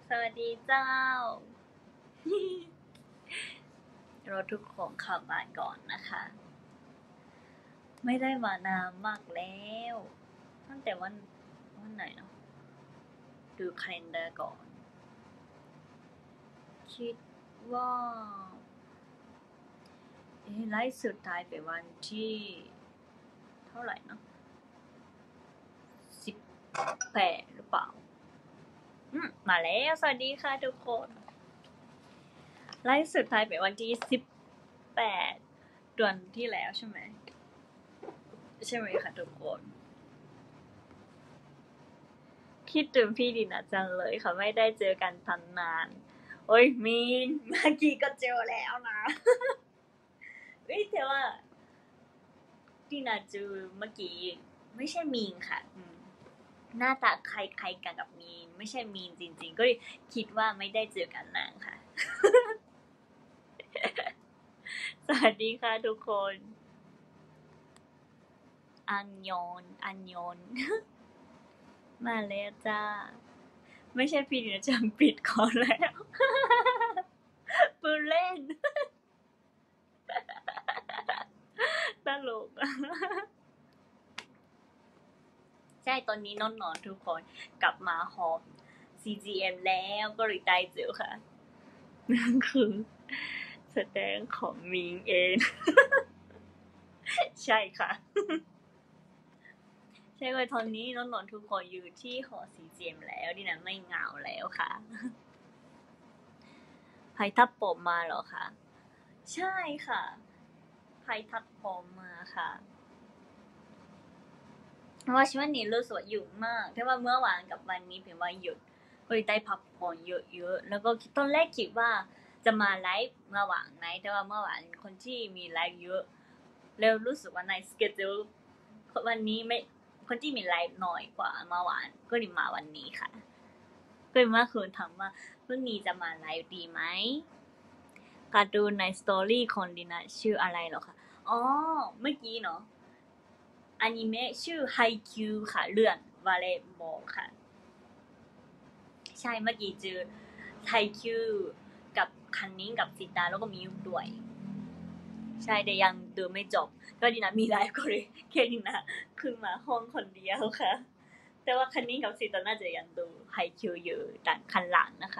สวัสดีเจ้า เราทุกคนเข้ามาก่อนนะคะ ไม่ได้มานานมากแล้วตั้งแต่วันไหนเนาะดูคาล endar ก่อน คิดว่าไลฟ์สุดท้ายเป็นวันที่เท่าไหร่เนาะ18หรือเปล่ามาแล้วสวัสดีค่ะทุกคนไลฟ์สุดท้ายเป็นวันที่18เดือนที่แล้วใช่ไหมคะทุกคนคิดถึงพี่ดินาจังเลยค่ะไม่ได้เจอกันตั้งนานโอ้ยมีนเมื่อกี้ก็เจอแล้วนะแต่ว่าดินาจูเมื่อกี้ไม่ใช่มีนค่ะหน้าตาคล้ายๆกันกับมีนไม่ใช่มีนจริงๆก็เลยคิดว่าไม่ได้เจอกันนานค่ะ สวัสดีค่ะทุกคนอันยอนมาแล้วจ้าไม่ใช่พี่ดินาจังปิดก่อนแล้วปืนเล่นตลกใช่ตอนนี้นอนทุกคนกลับมาหอบ CGM แล้วก็เลยได้เจอค่ะนั่นคือแสดงของมิงเองใช่ค่ะใช่เลยตอนนี้นอนทุกคนอยู่ที่หอ CGM แล้วดินะไม่เหงาแล้วค่ะไพทับผมมาเหรอคะใช่ค่ะไพทับผมมาค่ะเพราะว่าช่วงนี้รู้สึกว่าหยุดมากแต่ว่าเมื่อวานกับวันนี้เป็นวันหยุดก็เลยได้พักผ่อนเยอะๆแล้วก็ตอนแรกคิดว่าจะมาไลฟ์เมื่อวานไหนแต่ว่าเมื่อวานคนที่มีไลฟ์เยอะแล้วรู้สึกว่าในสเกจจูวันนี้ไม่คนที่มีไลฟ์น้อยกว่าเมื่อวานก็เลยมาวันนี้ค่ะก็เลยเมื่อคืนถามว่าพรุ่งนี้จะมาไลฟ์ดีไหมการ์ตูนในสตอรี่คนดีนะชื่ออะไรหรอคะอ๋อเมื่อกี้เนาะอนิเมะชื่อไฮคิวค่ะเรื่องวอลเลย์บอลค่ะใช่เมื่อกี้เจอไฮคิวกับคันนิ้งกับซิตาแล้วก็มียุกด้วยใช่แต่ยังดูไม่จบก็ดีนะมีไลฟ์ก็เลยแค่ดีนะขึ้นมาห้องคนเดียวค่ะแต่ว่าคันนิ้งกับซิตาน่าจะยังดูไฮคิวอยู่ด้านคันหลังนะคะ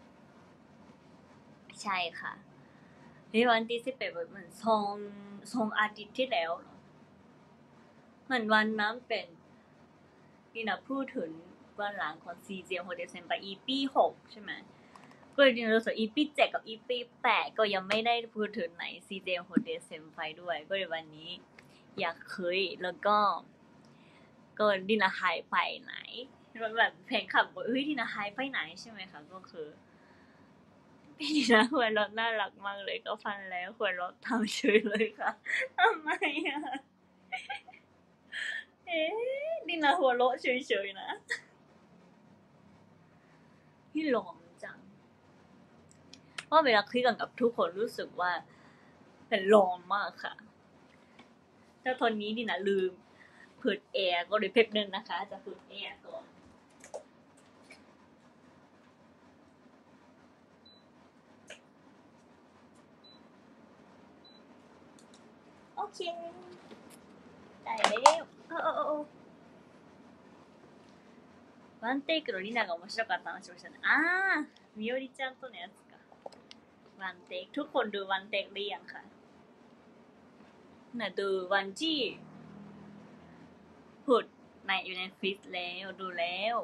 ใช่ค่ะในวันที่11เหมือนทรงอาทิตย์ที่แล้วเหมือนวันนั้นเป็นนี่นะพูดถึงวันหลังของซีเจโฮเดเซนไป EP 6ใช่ไหมก็จริงๆรู้สึก EP 7กับ EP 8ก็ยังไม่ได้พูดถึงไหนซีเจโฮเดเซนไปด้วยก็เลยวันนี้อยากคุยแล้วก็ดินาหายไปไหนแบบเพลงขับบอกดินาหายไปไหนใช่ไหมคะก็คือพี่ดินาหัวเราะน่ารักมากเลยก็ฟังแล้วหัวเราะทำเฉยเลยค่ะทำไมอ่ะดินาหัวเราะเฉยๆนะพี่หลงจังเพราะเวลาคุยกันกับทุกคนรู้สึกว่าเป็นลองมากค่ะแต่ตอนนี้ดินาลืมเปิดแอร์ก็เลยแป๊บนึงนะคะจะเปิดแอร์ก่อนโอเคได้แล้วワンテイクのリナが面白かった話をしたねみおりちゃんとのやつかワンテイクทุกคนดูวันเทคหรือยังคะน่ะดูวันที่พูดในอยู่ในฟิตแล้วดูแล้ว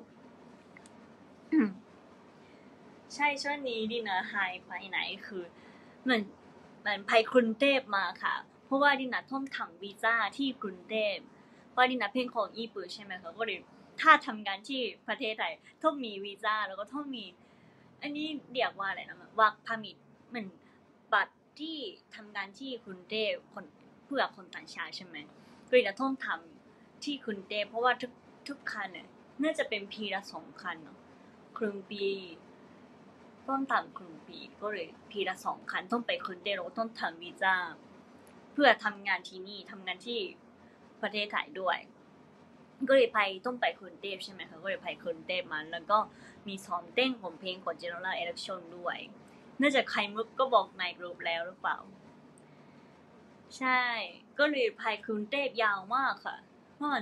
ใช่ช่วงนี้ดินาหายไปไหนคือเหมือนไปกรุงเทพมาค่ะเพราะว่าดินาต้องทำวีซ่าที่กรุงเทพเพราะดินาเป็นของญี่ปุ่นใช่ไหมคะก็เลยถ้าทำงานที่ประเทศไทยต้องมีวีซ่าแล้วก็ต้องมีอันนี้เรียกว่าอะไรนะwork permit เหมือนบัตรที่ทำงานที่กรุงเทพเพื่อคนต่างชาติใช่ไหมก็เลยต้องทำที่กรุงเทพเพราะว่าทุกคันเนี่ยน่าจะเป็นปีละ2 คันเนาะครึ่งปีต้องทำครึ่งปีก็เลยปีละ2 คันต้องไปกรุงเทพแล้วก็ต้องทำวีซ่าเพื่อทำงานที่นี่ทำงานที่ประเทศไทยด้วยก็เลยต้องไปกรุงเทพใช่ไหมคะก็เลยไปกรุงเทพมาแล้วก็มีซ้อมเต้นของเพลงของ General Election ด้วยน่าจะใครมุกก็บอกในกลุ่มแล้วหรือเปล่าใช่ก็เลยไปกรุงเทพยาวมากค่ะเพราะมัน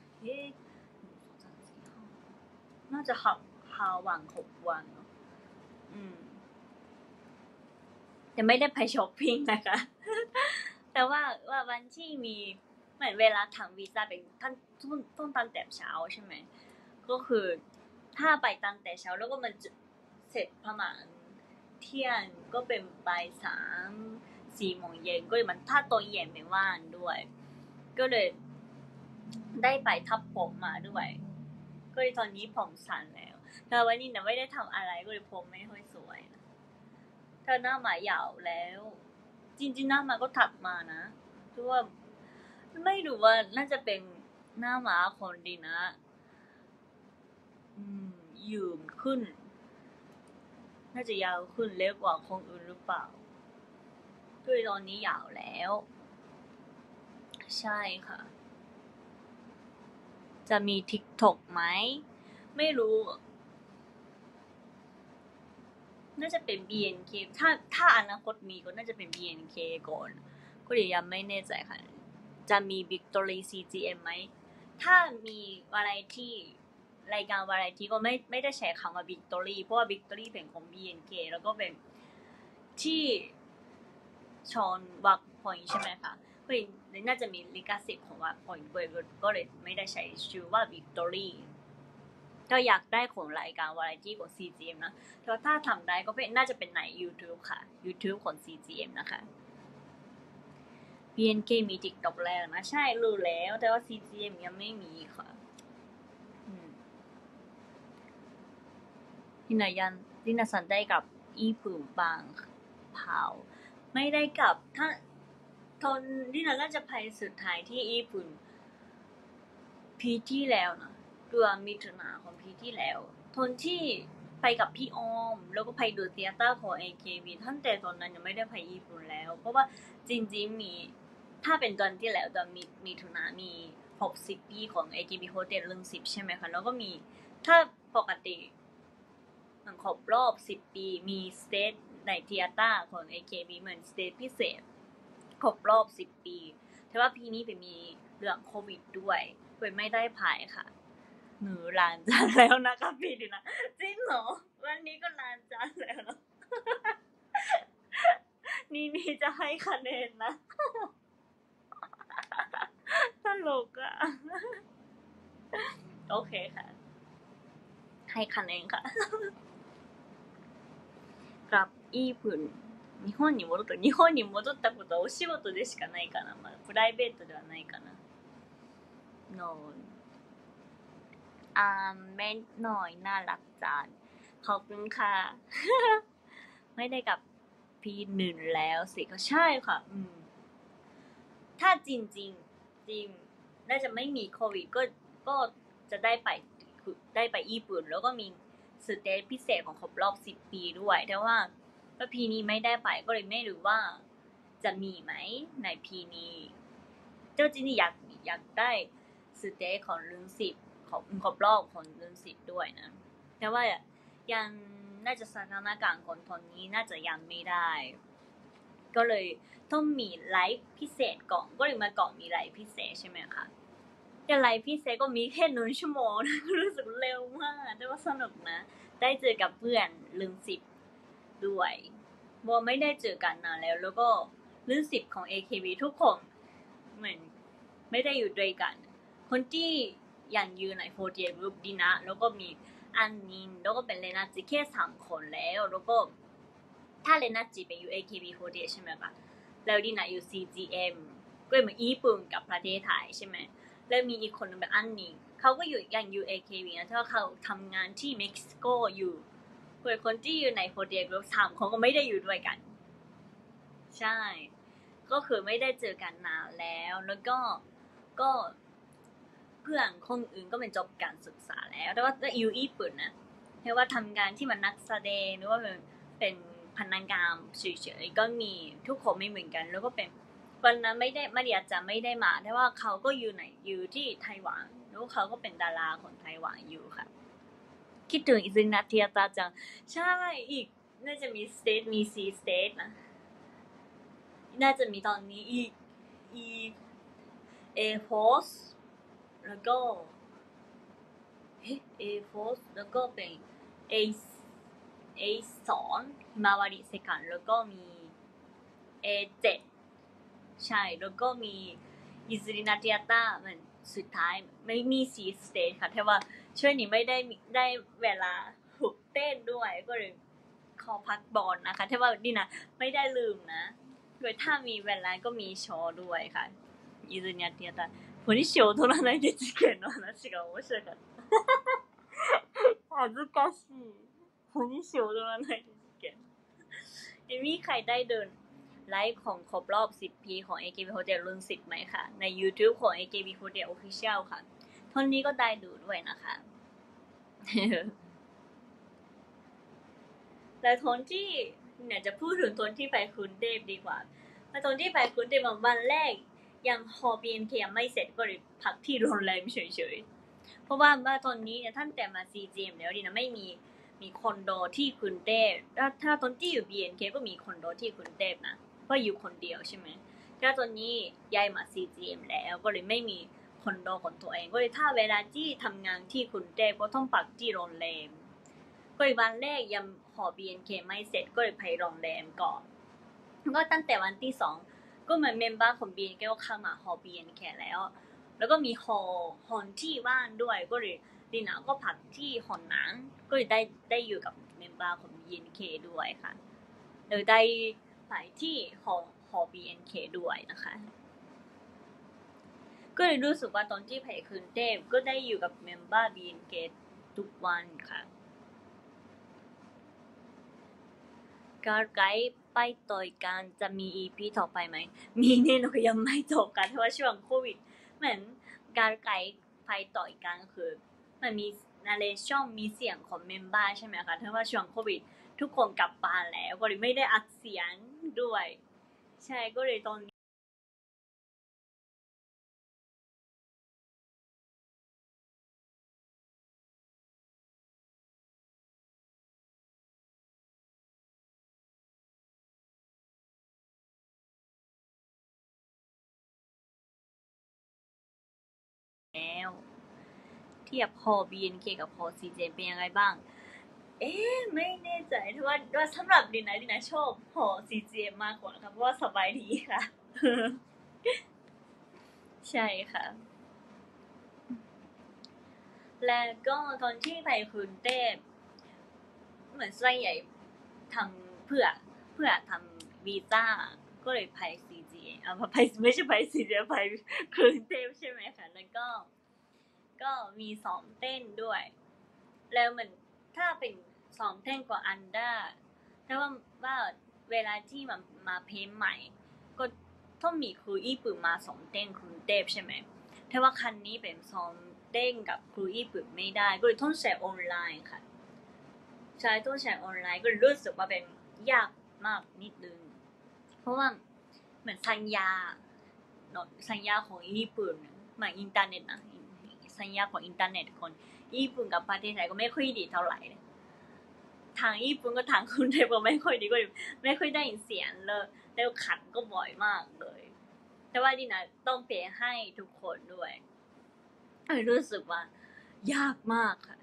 น่าจะ5 วัน6 วันแต่ไม่ได้ไปช้อปปิ้งนะคะแต่ว่าวันที่มีเหมือนเวลาทำวีซ่าเป็นท่านต้องตั้งแต่เช้าใช่ไหมก็คือถ้าไปตั้งแต่เช้าแล้วก็มันเสร็จประมาณเที่ยงก็เป็นบ่าย3-4 โมงเย็นก็เลยมันถ้าตอนเย็นไม่ว่างด้วยก็เลยได้ไปทับผมมาด้วยก็เลยตอนนี้ผมสั้นแล้วแต่วันนี้ไม่ได้ทำอะไรก็เลยผมไม่ค่อยสวยนะถ้าหน้ามายาวแล้วจริงๆหน้ามาก็ถักมานะเพราะว่าไม่รู้ว่าน่าจะเป็นหน้าม้าคนดีนะยืมขึ้นน่าจะยาวขึ้นเล็กกว่าคนอื่นหรือเปล่าด้วยตอนนี้ยาวแล้วใช่ค่ะจะมี TikTok ไหมไม่รู้น่าจะเป็น BNK ถ้าอนาคตมีก็น่าจะเป็น BNK ก่อนก็เดี๋ยวยังไม่แน่ใจค่ะจะมี Victory CGM ไหมถ้ามีอะไรที่รายการวาไรตี้ก็ไม่ได้ใช้คำว่า Victory เพราะว่า Victory เป็นของ BNK แล้วก็เป็นที่ชอนวักพอยใช่ไหมคะก็เลยน่าจะมีลิขสิทธิ์ของวักพอยก็เลยไม่ได้ใช้ชื่อว่า Victory ก็อยากได้ของรายการวาไรตี้ของ CGM นะแต่ถ้าทำได้ก็น่าจะเป็นใน YouTube ค่ะ YouTube ของ CGM นะคะ BNK มี TikTok แล้วนะใช่รู้แล้วแต่ว่า CGM ยังไม่มีค่ะที่นาซันได้กับอีปุ่มบางเผาไม่ได้กับถ้าตอนที่นาน่าจะไปสุดท้ายที่ญี่ปุ่นปีที่แล้วนะเดือนมิถุนาของปีที่แล้วตอนที่ไปกับพี่ออมแล้วก็ไปดูเทเตอร์ของ AKB ตั้งแต่ตอนนั้นยังไม่ได้ไปญี่ปุ่นแล้วเพราะว่าจริงๆมีถ้าเป็นตอนที่แล้วตอนมิถุนามี60 ปีของ AKB Hotel เรื่อง10ใช่ไหมคะแล้วก็มีถ้าปกติมันครบรอบ10 ปีมีสเตจในเทเตอร์ของ AKB เหมือนสเตจพิเศษครบรอบ10 ปีแต่ว่าปีนี้ไปมีเรื่องโควิดด้วยเลยไม่ได้พายค่ะหนูล้านจานแล้วนะคะพี่ดินะจริงเหรอวันนี้ก็ล้านจานแล้วเนาะนี่จะให้คะแนนนะตลกอะโอเคค่ะให้คะแนนค่ะกลับญี่ปุ่น日本に戻ったことはお仕事でしかないかな、まあ、プライベートではないかな no เม็ดหน่อยน่ารักจานขอบคุณค่ะไม่ได้กับพี่หนึ่งแล้วสิก็ใช่ค่ะถ้าจริงจริงน่าจะไม่มีโควิดก็จะได้ไปญี่ปุ่นแล้วก็มีสเตจพิเศษของครบรอบ10 ปีด้วยแต่ว่าปีนี้ไม่ได้ไปก็เลยไม่รู้ว่าจะมีไหมในปีนี้เจ้าจริงอยากได้สเตจของรุ่น10ของครบรอบของรุ่น10ด้วยนะแต่ว่ายังน่าจะสถานการณ์ของตอนนี้น่าจะยังไม่ได้ก็เลยต้องมีไลฟ์พิเศษก่อนก็เลยมาก่อนมีไลฟ์พิเศษใช่ไหมคะแต่ไลฟ์พิเศษก็มีแค่1 ชั่วโมงรู้สึกเร็วมากแต่ว่าสนุกนะได้เจอกับเพื่อนรุ่น10ด้วยว่าไม่ได้เจอกันนานแล้วก็รุ่น10ของ AKB ทุกคนเหมือนไม่ได้อยู่ด้วยกันคนที่ยังอยู่ใน48 Group ดีนะแล้วก็มีอันนินแล้วก็เป็นเลนาจิแค่3 คนแล้วก็ถ้าเลนาจิเป็นอยู่ AKB48 ใช่ไหมคะแล้วดีนะอยู่ CGM ก็เหมือนญี่ปุ่นกับประเทศไทยใช่ไหมแล้วมีอีกคนนึงเป็นอันนินเขาก็ยังอยู่ AKB นะแต่ว่าเขาทำงานที่เม็กซิโกอยู่คนที่อยู่ใน48 Group 3 คนก็ไม่ได้อยู่ด้วยกันใช่ก็คือไม่ได้เจอกันนานแล้วก็เพื่อนคนอื่นก็เป็นจบการศึกษาแล้วแต่ว่าอยู่ญี่ปุ่นนะไม่ว่าทำงานที่มันนักแสดงหรือว่าเป็นพนักงานเฉยๆก็มีทุกคนไม่เหมือนกันแล้วก็เป็นวันนั้นไม่ได้มาเรียจะไม่ได้มาแต่ว่าเขาก็อยู่ที่ไต้หวันแล้วเขาก็เป็นดาราคนไต้หวันอยู่ค่ะคิดถึงอิซึนาเทียตาจังใช่อีกน่าจะมีสเตทมีซีสเตทนะน่าจะมีตอนนี้อีเอโฟสแล้วก็เอโฟสแล้วก็เป็นเอสองฮิมาวาริเซคันแล้วก็มีA7ใช่แล้วก็มีอิซึรินาเทียตามันสุดท้ายไม่มีซีสเตทค่ะแต่ว่าช่วงนี้ไม่ได้เวลาฝึกเต้นด้วยก็เลยขอพักบอลนะคะแต่ว่าดีนะไม่ได้ลืมนะโดยถ้ามีเวลาก็มีโชว์ด้วยค่ะイズニアティアタポニシを取らないで事件の話が面白かった恥ずかしいポニシを取らないで事件มีใครได้เดินไลฟ์ของครบรอบ10 ปีของ AKB Hotel รุ่น10ไหมคะใน YouTube ของ AKB Hotel Official ค่ะท่อนนี้ก็ได้ดูด้วยนะคะแต่ตอนที่เนี่ยจะพูดถึงตอนที่ไปคุณเทพดีกว่าตอนที่ไปคุณเทพวันแรกยังฮอ BNK ยังไม่เสร็จก็เลยพักที่โรงแรมเฉยๆเพราะว่าตอนนี้เนี่ยท่านแต่มา CGM แล้วดีนะไม่มีคอนโดที่กรุงเทพถ้าตอนที่อยู่ BNK ก็มีคอนโดที่กรุงเทพนะเพราะอยู่คนเดียวใช่ไหมถ้าตอนนี้ย้ายมา CGM แล้วก็เลยไม่มีคอนโดของตัวเองก็เลยถ้าเวลาที่ทำงานที่กรุงเทพก็ต้องพักที่โรงแรมก็เลยวันแรกยังหอ BNK ไม่เสร็จก็เลยไปโรงแรมก่อนก็ตั้งแต่วันที่2ก็เหมือนเมมเบอร์ของ BNK ก็เข้ามาหอ BNK แล้วก็มีหอที่ว่างด้วยก็เลยดีนะก็พักที่หอนั้นก็เลยได้อยู่กับเมมเบอร์ของ BNK ด้วยค่ะเลยได้ไปที่หอ BNK ด้วยนะคะก็เลยรู้สึกว่าตอนที่ไปกรุงเทพก็ได้อยู่กับเมมเบอร์ BNK ทุกวันค่ะการไกด์ไปต่อยกันจะมี EP ต่อไปไหมมีแน่นอนยังไม่จบกันเพราะว่าช่วงโควิดเหมือนการไกด์ไปต่อยกันคือมันมีนาเรชั่นมีเสียงของเมมเบอร์ใช่ไหมคะเพราะว่าช่วงโควิดทุกคนกลับบ้านแล้วก็เลยไม่ได้อัดเสียงด้วยใช่ก็เลยตอนแล้วเทียบพอ BNK กับพอ CJ เป็นยังไงบ้างไม่แน่ใจเพราะว่าสำหรับดินาชอบพอ CGM มากกว่าค่ะเพราะว่าสบายดีค่ะ ใช่ค่ะแล้วก็ตอนที่ไปกรุงเทพเหมือนส่วนใหญ่ทำเพื่อทำวีซ่าก็เลยไป CGM ไปไม่ใช่ไป CGM ไปกรุงเทพใช่ไหมคะแล้วก็มีซ้อมเต้นด้วยแล้วเหมือนถ้าเป็นซ้อมเต้นกว่าอันด้าแต่ว่าเวลาที่มาเพลงใหม่ก็ต้องมีครูญี่ปุ่นมาซ้อมเต้นกรุงเทพใช่ไหมแต่ว่าคันนี้เป็นซ้อมเต้นกับครูญี่ปุ่นไม่ได้ก็เลยต้องใช้ออนไลน์ค่ะใช้ต้องใช้ออนไลน์ก็รู้สึกว่าเป็นยากมากนิดนึงเพราะว่าเหมือนสัญญาของญี่ปุ่นเหมือนอินเทอร์เน็ตนะสัญญาของอินเทอร์เน็ตคนญี่ปุ่นกับประเทศไทยก็ไม่ค่อยดีเท่าไหร่ทางญี่ปุ่นก็ทางกรุงเทพก็ไม่ค่อยดีก็ไม่ค่อยได้ยินเสียงเลยแล้วขัดก็บ่อยมากเลยแต่ว่าดีนะต้องเปย์ให้ทุกคนด้วยรู้สึกว่ายากมากค่ะ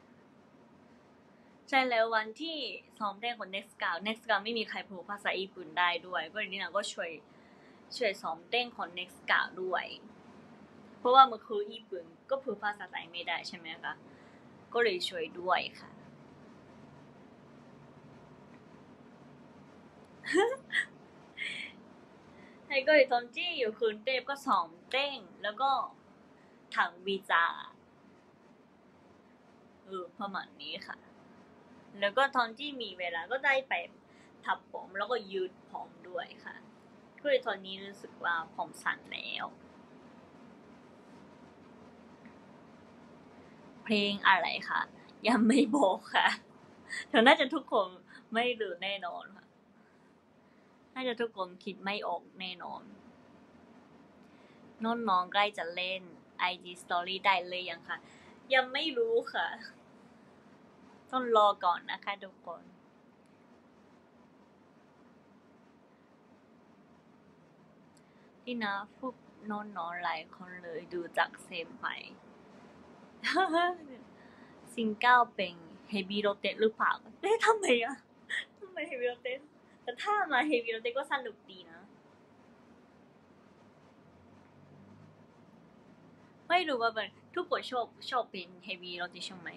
ใช่แล้ววันที่ซ้อมเต้นของ Next Scout ไม่มีใครพูดภาษาญี่ปุ่นได้ด้วยก็ดีนะก็ช่วยซ้อมเต้นของ Next Scout ด้วยเพราะว่าเมื่อคืนญี่ปุ่นก็พูดภาษาไทยไม่ได้ใช่ไหมคะก็เลยช่วยด้วยค่ะแล้วก็ตอนที่อยู่กรุงเทพก็ซ้อมเต้นแล้วก็ทำวีซ่าประมาณนี้ค่ะแล้วก็ตอนที่มีเวลาก็ได้ไปทับผมแล้วก็ยืดผมด้วยค่ะก็เลยตอนนี้รู้สึกว่าผมสั้นแล้วเพลงอะไรคะยังไม่บอกค่ะเดี๋ยวน่าจะทุกคนไม่รู้แน่นอนค่ะน่าจะทุกคนคิดไม่ออกแน่นอนน้องใกล้จะเล่น IG Story ได้เลยยังค่ะยังไม่รู้ค่ะต้องรอก่อนนะคะทุกคนที่นะพวกน้องๆหลายคนเลยดูจากเซมไปซิงเกิลเป็นเฮฟวี่โรเตหรือเปล่าทำไมเฮฟวี่โรเตแต่ถ้ามาเฮฟวี่โรเตก็สนุกดีนะไม่รู้ว่าทุกคนชอบเป็นเฮฟวี่โรเตชันไหม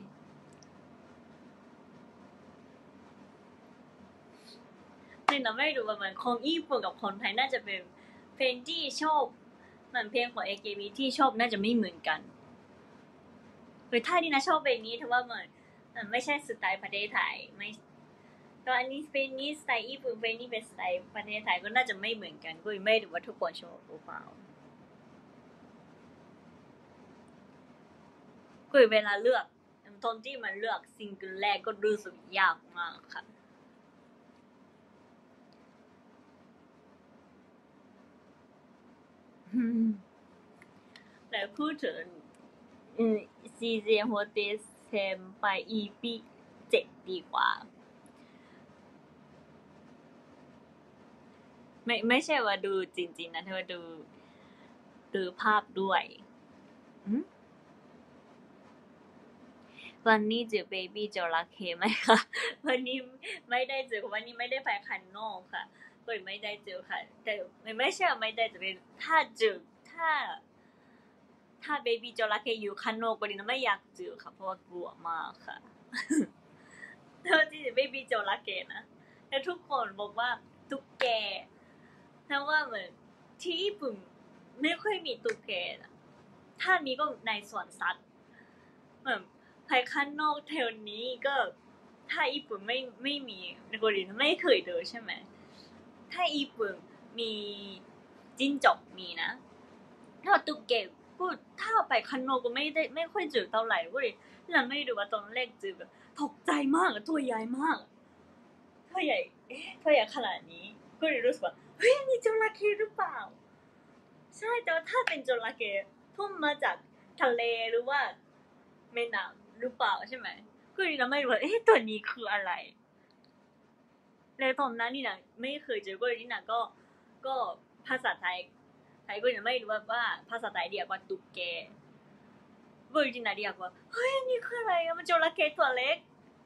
เนี่ยนะไม่รู้ว่าคนญี่ปุ่นกับคนไทยน่าจะเป็นเพลงที่ชอบเหมือนเพลงของ AKB ที่ชอบน่าจะไม่เหมือนกันหรือถ้าที่นะชอบเพลงนี้ถือว่ามันไม่ใช่สไตล์ประเทศไทยไม่ตอนนี้เพลงนี้สไตล์ญี่ปุ่นเพลงนี้เป็นสไตล์ประเทศไทยก็น่าจะไม่เหมือนกันก็ไม่รู้ว่าทุกคนชอบหรือเปล่าก็เวลาเลือกตอนที่มันเลือกซิงเกิลแรกก็รู้สึกยากมากค่ะแต่พูดถึงซีเจโฮเตสเซมไป EP 7ดีกว่าไม่ใช่ว่าดูจริงๆนะแต่ว่าดูภาพด้วยวันนี้เจอเบบี้จระเข้ไหมคะวันนี้ไม่ได้เจอวันนี้ไม่ได้ไปคันนอกค่ะก็ไม่ได้เจอค่ะแต่ไม่ใช่ไม่ได้เจอถ้าเจอถ้าเบบี้จระเข้อยู่คันนอกก็ดีนะไม่อยากเจอค่ะเพราะว่ากลัวมากค่ะแล้วที่เบบี้จระเข้นะแล้วทุกคนบอกว่าตุ๊กแกแต่ว่าเหมือนที่ญี่ปุ่นไม่ค่อยมีตุ๊กแกถ้ามีก็ในสวนสัตว์เหมือนภายข้างนอกแถวนี้ก็ถ้าญี่ปุ่นไม่มีในเกาหลีไม่เคยเจอใช่ไหมถ้าญี่ปุ่นมีจิ้งจกมีนะถ้าตุ๊กแกก็ถ้าไปข้างนอกก็ไม่ค่อยเจอเท่าไหร่เว้ยเราไม่รู้ว่าตอนแรกเจอแบบตกใจมากตัวใหญ่มากตัวใหญ่ตัวใหญ่ขนาดนี้ก็เลยรู้สึกว่าเฮ้ยนี่จระเข้หรือเปล่าใช่แต่ว่าถ้าเป็นจระเข้พุ่งมาจากทะเลหรือว่าแม่น้ำหรือเปล่าใช่ไหมก็เลยเราไม่รู้ว่าตัวนี้คืออะไรแล้วตอนนั้นนี่นะไม่เคยเจอก็เลยนี่นะก็ภาษาไทยก็ยังไม่รู้ว่าภาษาไทยเรียกว่าตุ๊กแกก็เลยนี่นะเรียกว่าเฮ้ยนี่คืออะไรมันจระเข้ตัวเล็ก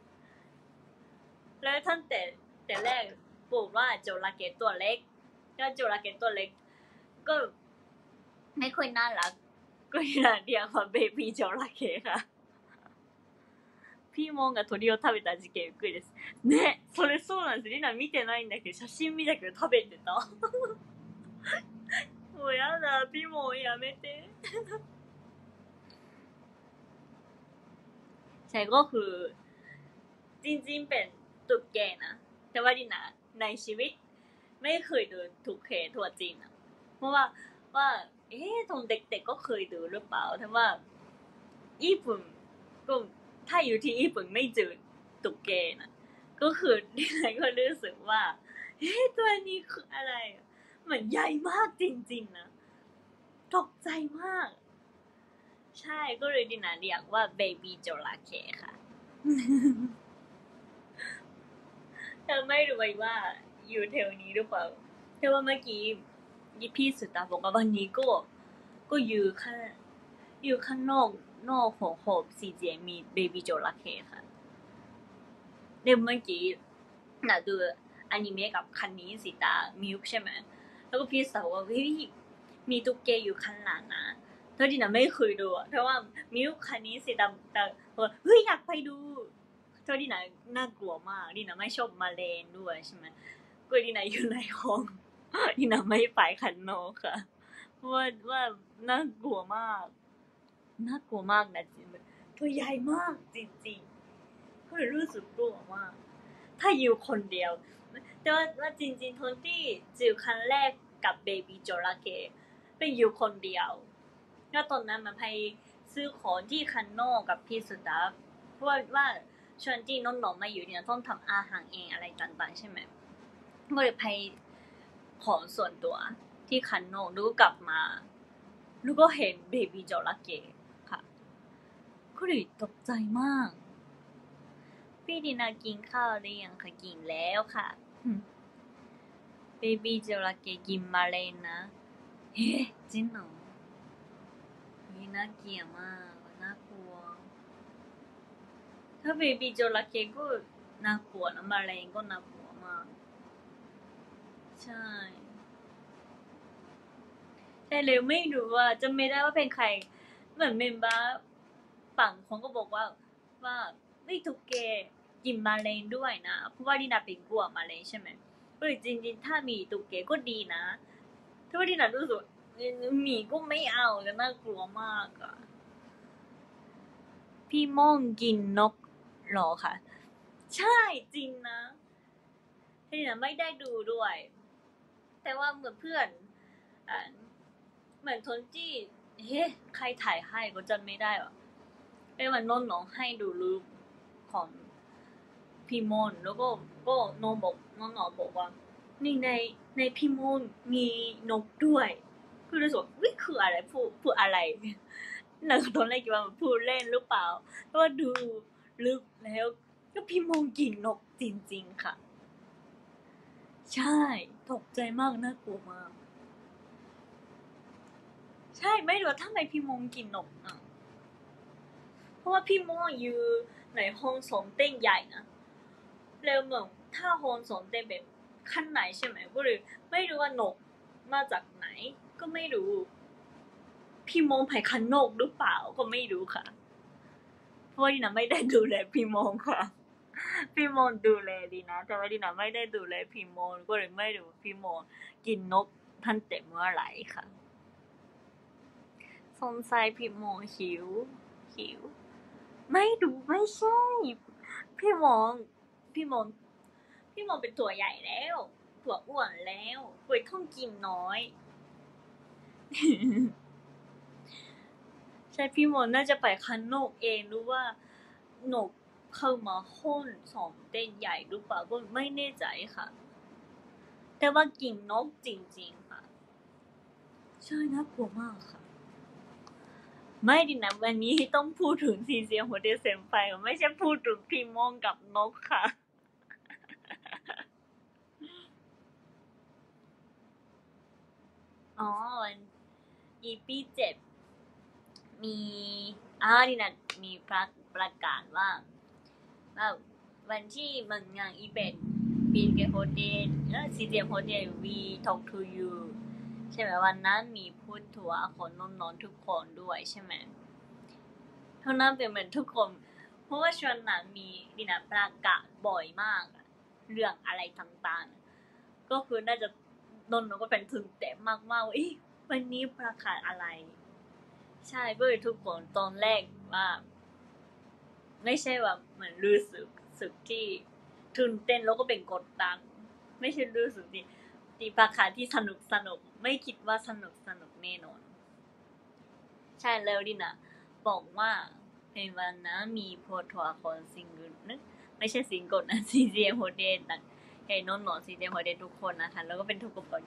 แล้วท่านแต่แรกบอกว่าจระเข้ตัวเล็กก็จระเข้ตัวเล็กก็ไม่ค่อยน่ารักก็เลยนะเรียกว่าเบบี้จระเข้ค่ะピーモンが鳥を食べた事件ゆっくりです。ね、それそうなんです。リナ見てないんだけど、写真見たけど食べてた。もうやだ、ピーモンやめて。ใช่ก็คือจริงๆเป็นตุ๊กแกนะแต่ว่าดินะในชีวิตไม่เคยดูตุ๊กแกตัวจริงนะเพราะว่าตอนเด็กๆก็เคยดูหรือเปล่าแต่ว่าญี่ปุ่นก็ถ้าอยู่ที่ญี่ปุ่นไม่เจอตุ๊กแกนะก็คือดิฉันก็รู้สึกว่าตัวนี้คืออะไรเหมือนใหญ่มากจริงๆนะตกใจมากใช่ก็เลยดินาเรียกว่าเบบี้จระเข้ค่ะแต่ไม่รู้ว่าอยู่แถวนี้หรือเปล่าแต่ว่าเมื่อกี้พี่สุดาบอกว่าวันนี้ก็อยู่ข้างนอกของโฮมซีเจมีเบบี้จระเข้ค่ะเมื่อกี้น่ะดูอนิเมะกับคันนี้สิตามิวใช่ไหมแล้วก็พี่สาวว่ามีตุ๊กแกอยู่ข้างหลังนะเท่าที่น่ะไม่เคยดูเพราะว่ามิวคันนี้สิตาเฮ้ยอยากไปดูเท่าที่น่ะน่ากลัวมากดิน่ะไม่ชอบมาเลนด้วยใช่ไหมก็ดิน่ะอยู่ในห้องดิน่ะไม่ไปข้างนอกค่ะว่าน่ากลัวมากนะจริงตัวใหญ่มากจริงๆก็เลยรู้สึกกลัวมากถ้าอยู่คนเดียวแต่ว่าจริงๆตอนที่เจอครั้งแรกกับเบบี้จระเข้เป็นอยู่คนเดียวแล้วตอนนั้นมันไปซื้อของที่คันโนกับพี่สุดาเพราะว่าชวนที่น้องๆมาอยู่เนี่ยต้องทำอาหารเองอะไรต่างๆใช่ไหมก็เลยไปของส่วนตัวที่คันโนดูกลับมาแล้วก็เห็นเบบี้จระเข้ค่ะก็เลยตกใจมากพี่ดีนากินข้าวหรือยังคะกินแล้วค่ะเบบี้จระเข้กินมาเลยนะเฮ้จริงเหรอน่าเกลียดมากน่ากลัวถ้าเบบี้จระเข้ก็น่ากลัวนะมาเลยก็น่ากลัวมากใช่แต่เร็วไม่รู้ว่าจะไม่ได้ว่าเป็นใครเหมือนเมมเบอร์ฝั่งคนก็บอกว่าไม่ทุกเกกินมาเลนด้วยนะเพราะว่าดินาเป็นกลัวมาเลนใช่ไหมจริงๆถ้ามีตุกเกก็ดีนะถ้าว่าดินารู้สึกหมีก็ไม่เอาแล้วน่ากลัวมากอะพี่ม่องกินนกหรอคะใช่จริงนะดินาไม่ได้ดูด้วยแต่ว่าเหมือนเพื่อนเหมือนทนจี้เฮ้ใครถ่ายให้ก็จำไม่ได้หรอเป็นวันน้องให้ดูรูปของพี่มนแล้วก็น้องบอกว่านี่ในพี่มนมีนกด้วยคือรู้สึกวิคืออะไรพูดอะไรเราตอนแรกคิดว่าพูดเล่นหรือเปล่าเพราะว่าดูลึกแล้วก็พี่มนกินนกจริงๆค่ะใช่ตกใจมากน่ากลัวมากใช่ไม่รู้ว่าทำไมพี่มนกินนกอ่ะเพราะว่าพี่มนอยู่ในห้องสองเต้นใหญ่นะแล้วเหมือนถ้าห้องสองเต้นแบบขั้นไหนใช่ไหมก็เลยไม่รู้ว่านกมาจากไหนก็ไม่รู้พี่มงไผ่คันนกหรือเปล่าก็ไม่รู้ค่ะเพราะว่าดินาไม่ได้ดูแลพี่มงค่ะพี่มงดูแลดีนะแต่ว่าดินาไม่ได้ดูแลพี่มงก็เลยไม่รู้พี่มงกินนกท่านแต่เมื่อไหร่ค่ะสงสัยพี่มงหิวไม่ดูไม่ใช่พี่มงพี่มงพี่มงเป็นตัวใหญ่แล้วตัวอ้วนแล้วป่วยท้องกินน้อยใช่พี่มนน่าจะไปคันนกเองหรือว่านกเข้ามาห้นสองเต้นใหญ่หรือเปล่าก็ไม่แน่ใจค่ะแต่ว่ากิ่งนกจริงๆค่ะใช่น่ากลัวมากค่ะไม่ดินะวันนี้ต้องพูดถึงซีเซียโฮเดเซมไปไม่ใช่พูดถึงพี่มงกับนกค่ะอ๋อวัน EP 7มีดินะมีประกาศว่าวันที่มันงานอีเวนต์บีนเกโฮเดนซีเจมโฮเดน we talk to you ใช่ไหมวันนั้นมีพูดทัวร์ของน้องๆทุกคนด้วยใช่ไหมเท่านั้นเป็นเหมือนทุกคนเพราะว่าช่วงนั้นมีดินาประกาศบ่อยมากเรื่องอะไรต่างๆก็คือน่าจะนนก็เป็นถึงแต่มากๆว่าวันนี้ประกาศอะไรใช่ก็เลยทุกคนตอนแรกว่าไม่ใช่ว่าเหมือนรู้สึกที่ตื่นเต้นแล้วก็เป็นกดดันไม่ใช่รู้สึกที่ประกาศที่สนุกไม่คิดว่าสนุกแน่นอนใช่แล้วดินะบอกว่าในวันนั้นมีโพสต์ทัวร์คนซิงเกิลนึกไม่ใช่ซิงเกิลนะซีเจโฮเดนนะเห็นน้องๆซีเจโฮเดนทุกคนนะคะแล้วก็เป็นทุกคน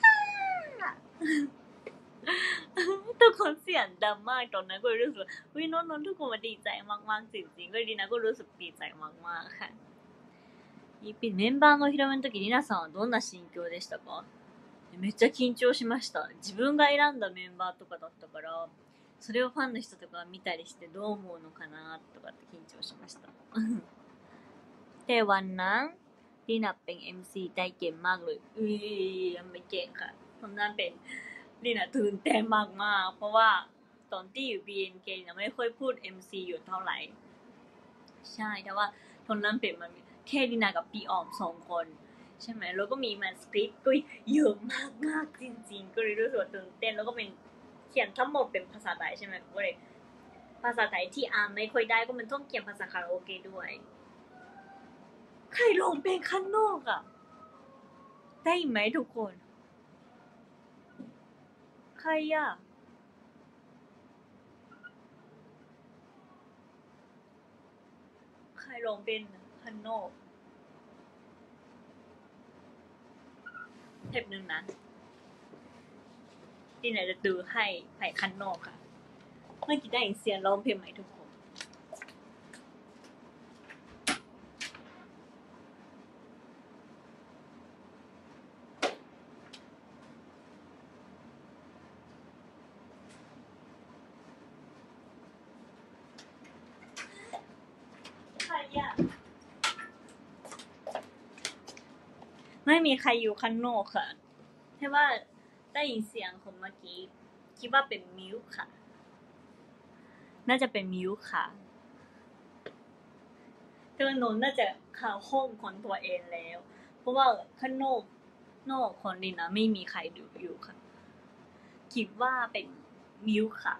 ทุกคนเสียงดังมากตอนนั้นก็รู้สึกวิน้องๆทุกคนมาดีใจมากๆจริงๆก็ดีนะก็รู้สึกดีใจมากๆค่ะメンバーの披露目の時、りなさんはどんな心境でしたか？めっちゃ緊張しました。自分が選んだメンバーとかだったから、それをファンの人とか見たりしてどう思うのかなとかって緊張しました。แต่วันนั้นลีน่าเป็น MC ได้เก่งมากเลยยังไม่เก่งค่ะตอนนั้นเป็นลีน่าตื่นเต้นมากๆเพราะว่าตอนที่อยู่ BNK ยังไม่ค่อยพูด MC อยู่เท่าไหร่ใช่แต่ว่าตอนนั้นเป็นมันแค่ลีน่ากับพี่ออม2 คนใช่ไหมแล้วก็มีมันสคริปต์ก็เยอะมากๆจริงๆก็เลยรู้สึกตื่นเต้นแล้วก็เป็นเขียนทั้งหมดเป็นภาษาไทยใช่ไหมก็เลยภาษาไทยที่อ่านไม่ค่อยได้ก็มันต้องเขียนภาษาคาราโอเกะด้วยใครร้องเพลงข้างนอกอ่ะได้ไหมทุกคนใครอ่ะใครร้องเป็นข้างนอกเทปหนึ่งนะที่ไหนจะดูให้ไปข้างนอกค่ะเมื่อกี้ได้ยินเสียงร้องเพลงไหมทุกคนใครอะไม่มีใครอยู่ข้างนอกค่ะแค่ว่าได้ยินเสียงของเมื่อกี้คิดว่าเป็นมิวค่ะน่าจะเป็นมิวค่ะแต่ว่านนท์น่าจะเข้าห้องของตัวเองแล้วเพราะว่าข้างนอกคนนี้นะไม่มีใครดูอยู่ค่ะคิดว่าเป็นมิวค่ะ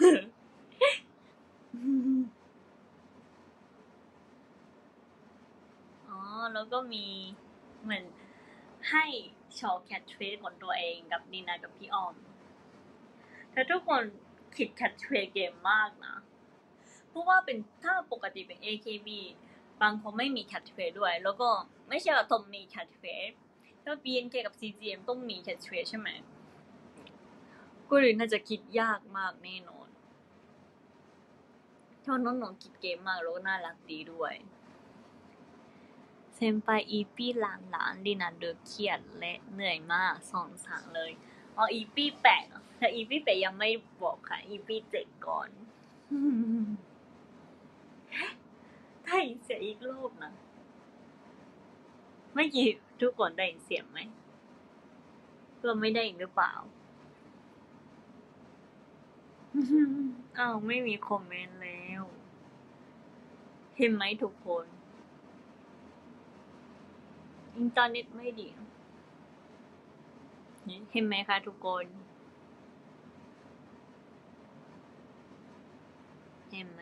อ๋อแล้วก็มีเหมือนให้โชว์แคทเฟสของตัวเองกับนีนากับพี่ออมแต่ทุกคนคิดแคทเฟสเกมมากนะเพราะว่าเป็นถ้าปกติเป็น AKB บางคนไม่มีแคทเฟสด้วยแล้วก็ไม่ใช่ว่าต้องมีแคทเฟสถ้า BNK กับ CGM ต้องมีแคทเฟสใช่ไหมก็เลยน่าจะคิดยากมากแน่นอนเพราะน้องๆคิดเกมมากแล้วก็น่ารักดีด้วยเซนไปอีปี้หลานๆดินาเดอเครียดและเหนื่อยมาก2-3เลยอ๋ออีปี้8แต่อีปี้8ยังไม่บอกค่ะอีปี้7ก่อนได้ยินเสียงอีกรอบนะเมื่อกี้ทุกคนได้ยินเสียงไหมเราไม่ได้ยินหรือเปล่าอ้าวไม่มีคอมเมนต์แล้วเห็นไหมทุกคนอินเทอร์เน็ตไม่ดีเห็นไหมคะทุกคนเห็นไหม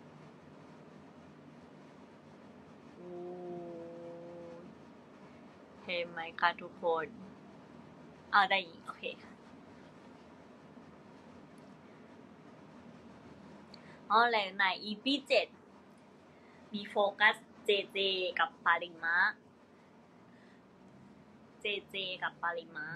โอ้เห็นไหมคะทุกคนได้ยินโอเคค่ะแล้วใน EP 7มีโฟกัสเจเจกับปาริมะเจเจกับปาริมะ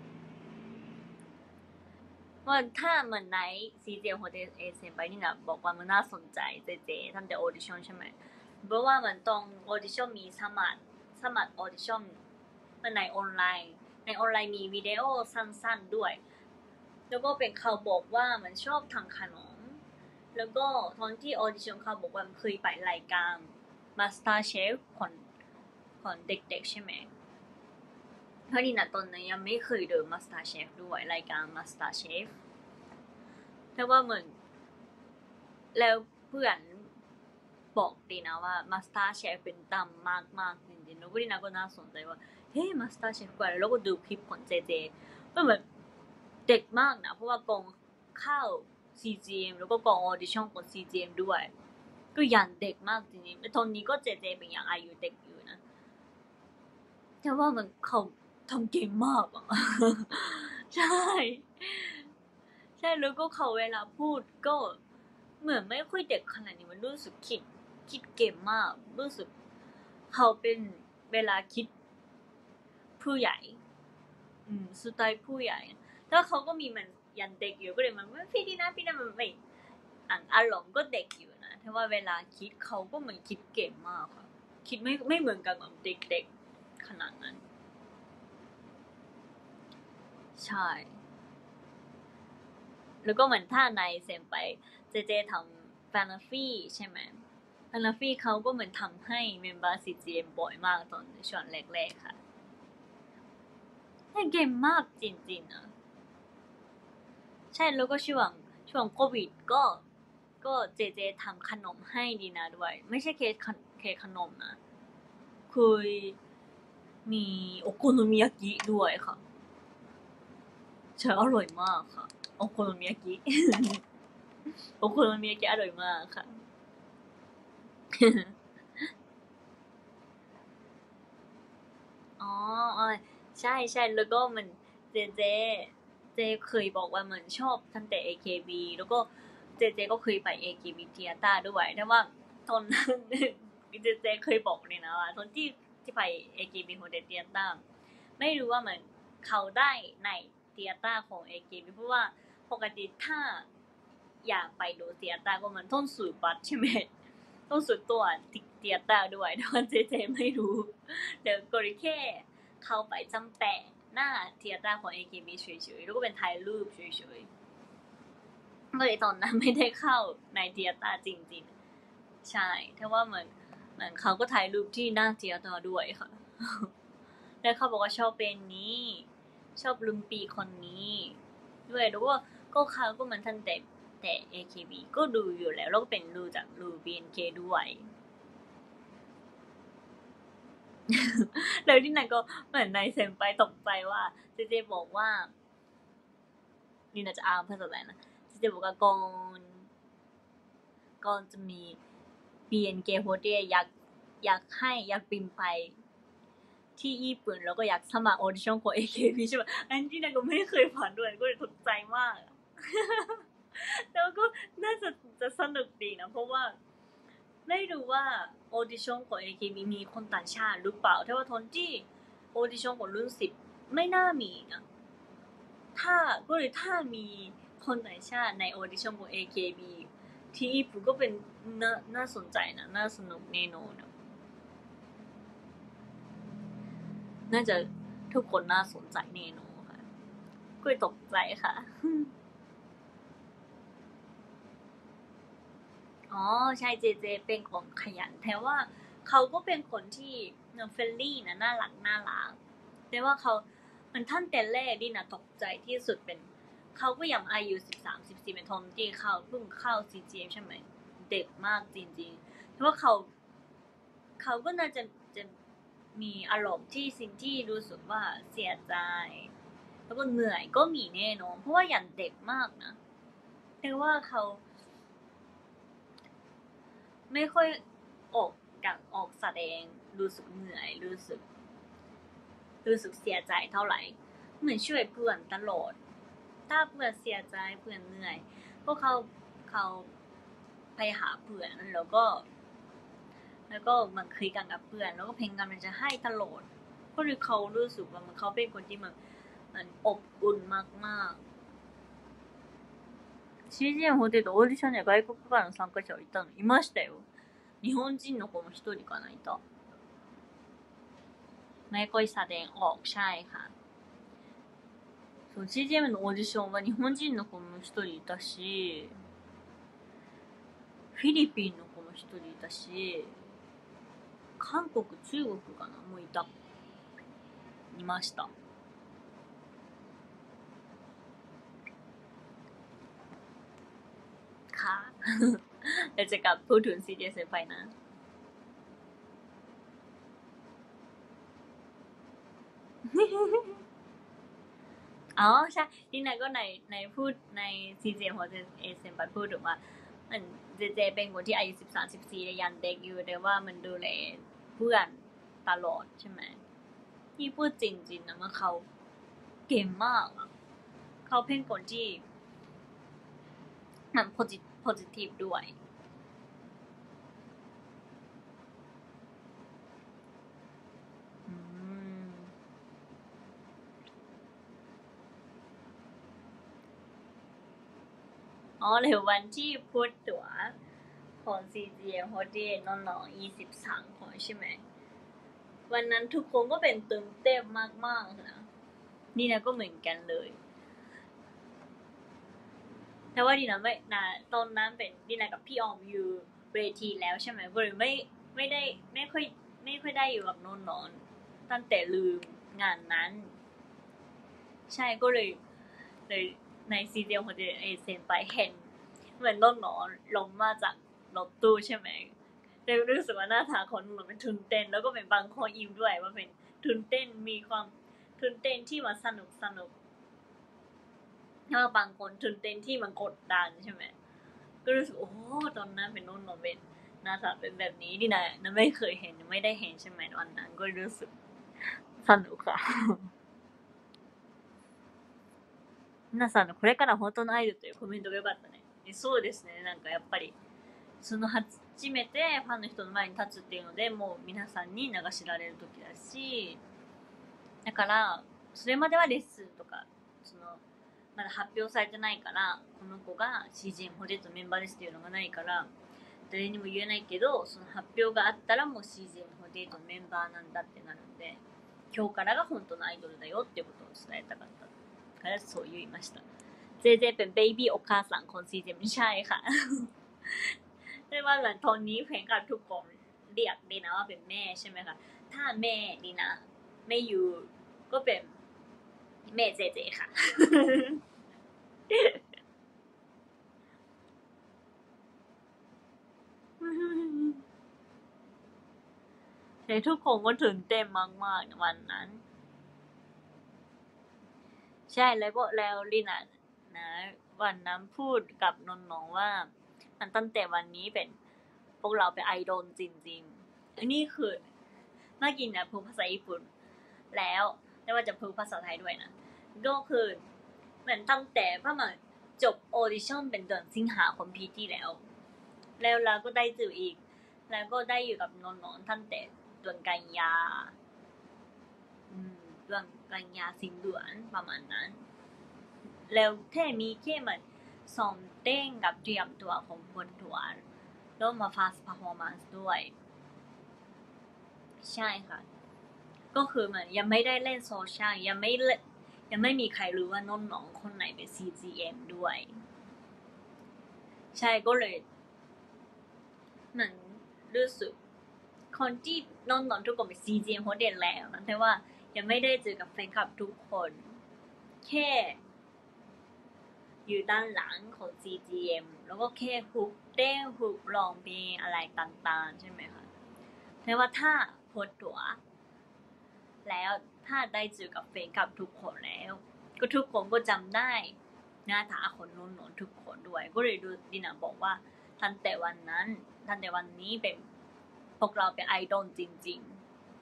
ว่าถ้าเหมือนในซีเจโฮเทลเอเซนไปนี่นะบอกว่ามันน่าสนใจเจเจทำแต่ออดิชั่นใช่ไหมเพราะว่ามันต้องออดิชั่นมีสมัครออดิชั่นมันในออนไลน์มีวิดีโอสั้นๆด้วยแล้วก็เป็นเขาบอกว่ามันชอบทำขนมแล้วก็ตอนที่ออดิชั่นเขาบอกว่ามันเคยไปรายการ Master Chef ของเด็กๆใช่ไหมเพราะนี่นะตอนนั้นยังไม่เคยดู Master Chef ด้วยรายการ Master Chef แต่ว่าเหมือนแล้วเพื่อนบอกดีนะว่า Master Chef เป็นดังมากๆจริงๆแล้วก็ดีนะก็น่าสนใจว่าเฮ้ Master Chef กว่าแล้วก็ดูคลิปของเจเจก็เหมือนเด็กมากนะเพราะว่ากองเข้า CGM แล้วก็กองออดิชั่นของ CGM ด้วยก็ยังเด็กมากจริงๆตอนนี้ก็เจเจเป็นยังอายุเด็กอยู่นะแต่ว่ามันเขาทำเก่งมากอ่ะ ใช่ใช่แล้วก็เขาเวลาพูดก็เหมือนไม่ค่อยเด็กขนาดนี้มันรู้สึกคิดเก่งมากรู้สึกเขาเป็นเวลาคิดผู้ใหญ่สไตล์ผู้ใหญ่แล้วเขาก็มีมันยันเด็กอยู่ก็เลยมันไม่พี่ดีนะมันไม่อารมณ์ก็เด็กอยู่นะแต่ว่าเวลาคิดเขาก็เหมือนคิดเก่งมากค่ะคิดไม่เหมือนกันกับเด็กๆขนาดนั้นใช่แล้วก็เหมือนถ้าในเซนไปเจเจทำแฟนตาซีใช่ไหมแฟนตาซีเขาก็เหมือนทำให้เมมเบอร์ซีจีเอ็มบ่อยมากตอนช่วงแรกๆค่ะแต่เก่งมากจริงๆนะใช่แล้วก็ช่วงโควิดก็เจเจทำขนมให้ดีนะด้วยไม่ใช่เค้กขนมนะคือมีโอโคโนมิยากิด้วยค่ะใช่อร่อยมากค่ะโอโคโนมิยากิโอโคโนมิยากิอร่อยมากค่ะอ๋อใช่แล้วก็มันเจเคยบอกว่าเหมือนชอบตั้งแต่ AKB แล้วก็เจก็เคยไป AKB เทียต้าด้วยแต่ว่าตอนนั้นเจเคยบอกเลยนะว่าตอนที่ไป AKB โฮเทลเทียต้าไม่รู้ว่าเหมือนเขาได้ในเทีเทียเตอร์ของ AKB เพราะว่าปกติถ้าอยากไปดูเทียเตอร์ก็มันต้องซื้อบัตรใช่ไหมต้องซื้อตั๋วเทียเตอร์ด้วยแต่ว่าเจไม่รู้เดี๋ยวก็เลยแค่เข้าไปจำแปะหน้าเทียเตอร์ของ AKB เฉยๆแล้วก็เป็นถ่ายรูปเฉยๆก็เลยตอนนั้นไม่ได้เข้าในเทียเตอร์จริงๆใช่แต่ว่าเหมือนเขาก็ถ่ายรูปที่หน้าเทียเตอร์ด้วยค่ะแล้วเขาบอกว่าชอบเป็นนี้ชอบลุงปีคนนี้ด้วยแล้วก็เขาก็เหมือนท่านแต่ AKB ก็ดูอยู่แล้วแล้วก็เป็นดูจากดู BNK ด้วยแล้วที่ไหนก็เหมือนในเซมไปตกใจว่าเจบอกว่านี่น่าจะอ่านภาษาอะไรนะเจบอกว่าก่อนจะมี BNK โฮเดอยากบินไปที่ญี่ปุ่นแล้วก็อยากสมัครออดิชั่นของ AKB ใช่ไหมอันที่นั่นก็ไม่เคยผ่านด้วยก็เลยตกใจมากแต่ก็น่าจะสนุกดีนะเพราะว่าไม่รู้ว่าออดิชั่นของ AKB มีคนต่างชาติหรือเปล่าแต่ว่าตอนที่ออดิชั่นของรุ่น10ไม่น่ามีนะถ้ามีคนต่างชาติในออดิชั่นของ AKB ที่ญี่ปุ่นก็เป็นน่าสนใจนะน่าสนุกแน่นอนน่าจะทุกคนน่าสนใจแน่นอนค่ะก็ตกใจค่ะอ๋อใช่เจเป็นคนขยันแต่ว่าเขาก็เป็นคนที่เฟรนลี่นะน่ารักแต่ว่าเขามันท่านแต่แรกนี่นะตกใจที่สุดเป็นเขาก็ยังอายุ13-14เป็นทอมที่เขาเพิ่งเข้า CGM ใช่ไหมเด็กมากจริงๆเพราะว่าเขาก็น่าจะมีอารมณ์ที่สิ่งที่รู้สึกว่าเสียใจแล้วก็เหนื่อยก็มีแน่นอนเพราะว่าอย่างเด็กมากนะแต่ว่าเขาไม่ค่อยออกแสดงรู้สึกเหนื่อยรู้สึกเสียใจเท่าไหร่เหมือนช่วยเพื่อนตลอดถ้าเพื่อนเสียใจเพื่อนเหนื่อยพวกเขาไปหาเพื่อนแล้วก็มันคุยกันกับเพื่อนแล้วก็เพลงกันมันจะให้ตลอดเพราะเขารู้สึกว่าเขาเป็นคนที่มันอบอุ่นมากๆ CGM ホテルオーディションには外国からの参加者はいたのいましたよ日本人の子も一人かないたไม่ค่อยแสดงออกใช่ค่ะそう CGM のオーディションは日本人の子も一人いたしフィリピンの子も一人いたし韓国中国かなもいましたค่ะเดี๋ยวจะกลับพูดถึง CGM เซนไปนะอ๋อใช่ที่นั่นก็ในพูดใน CGM ของ เซนไปพูดถึงว่ามันเจเป็นคนที่อายุ13-14ยังเด็กอยู่แต่ว่ามันดูแลเพื่อนตลอดใช่ไหมที่พูดจริงๆนะมันเขาเก่งมากเขาเป็นคนที่มัน positive ด้วยอ๋อหรือวันที่พูดตั๋วของ CGM โฮเทลน้องๆ23คนใช่ไหมวันนั้นทุกคนก็เป็นตื่นเต้นมากๆนะนี่นะก็เหมือนกันเลยแต่ว่าดีนะไม่นะตอนนั้นเป็นดีนะกับพี่ออมอยู่เวทีแล้วใช่ไหมก็เลยไม่ค่อยได้อยู่กับน้องๆตั้งแต่ลืมงานนั้นใช่ก็เลยในซีเรียลของเซนไปเห็นเหมือนน้องๆลงมาจากรถตู้ใช่ไหมแต่รู้สึกว่าหน้าตาคนเหมือนเป็นทุนเต้นแล้วก็เป็นบางคนอิ่มด้วยว่าเป็นทุนเต้นมีความทุนเต้นที่มันสนุกถ้าบางคนทุนเต้นที่มันกดดันใช่ไหมก็รู้สึกโอ้ตอนนั้นเป็นโน้นเป็นหน้าตาเป็นแบบนี้ดินะไม่เคยเห็นไม่ได้เห็นใช่ไหมวันนั้นก็รู้สึกสนุกค่ะ皆さんのこれから本当のアイドルというコメントが良かったね。そうですね。なんかやっぱりその初めてファンの人の前に立つっていうのでもう皆さんに流しられる時だし、だからそれまではレッスンとかそのまだ発表されてないからこの子が CGM48 メンバーですっていうのがないから誰にも言えないけどその発表があったらもう CGM48 のメンバーなんだってなるんで今日からが本当のアイドルだよっていうことを伝えたかったからそう言いましたเจเจเป็นเบบี้โอคาสังคน CGM ไม่ใช่ค่ะเรียกว่าเหมือนตอนนี้เพลงกับทุกคนเรียกดีนะว่าเป็นแม่ใช่ไหมคะถ้าแม่ดีนะไม่อยู่ก็เป็นแม่เจเจค่ะแต่ทุกคนก็ตื่นเต้นมากๆวันนั้นใช่แล้วก็แล้วลีน่านะวันนั้นพูดกับนนท์ว่ามันตั้งแต่วันนี้เป็นพวกเราเป็นไอดอลจริงๆอันนี้คือเมื่อกี้นะพูดภาษาญี่ปุ่นแล้วแต่ว่าจะพูดภาษาไทยด้วยนะก็คือเหมือนตั้งแต่ประมาณจบออดิชั่นเป็นเดือนสิงหาคมปีที่แล้วเราก็ได้เจออีกแล้วก็ได้อยู่กับนนท์ตั้งแต่เดือนกันยาเดือนกันยาสิ้นเดือนประมาณนั้นแล้วแค่มีแค่เหมือนซ้อมเต้นกับเตรียมตัวของบนทัวร์แล้วมา fast performance ด้วยใช่ค่ะก็คือเหมือนยังไม่ได้เล่นโซเชียลยังไม่มีใครรู้ว่าน้องๆคนไหนเป็น CGM ด้วยใช่ก็เลยเหมือนรู้สึกคนที่น้องๆทุกคนเป็น CGM เขาเด่นแล้วนะแต่ว่ายังไม่ได้เจอกับแฟนคลับทุกคนแค่อยู่ด้านหลังของ CGM แล้วก็แค่ฮุกเต้นฮุกร้องเพลงอะไรต่างๆใช่ไหมคะแต่ว่าถ้าโพสตัวแล้วถ้าได้เจอกับแฟนคลับทุกคนแล้วก็ทุกคนก็จำได้หน้าตาคนนู้นทุกคนด้วยก็เลยดูดินะบอกว่าตั้งแต่วันนี้เป็นพวกเราเป็นไอดอลจริง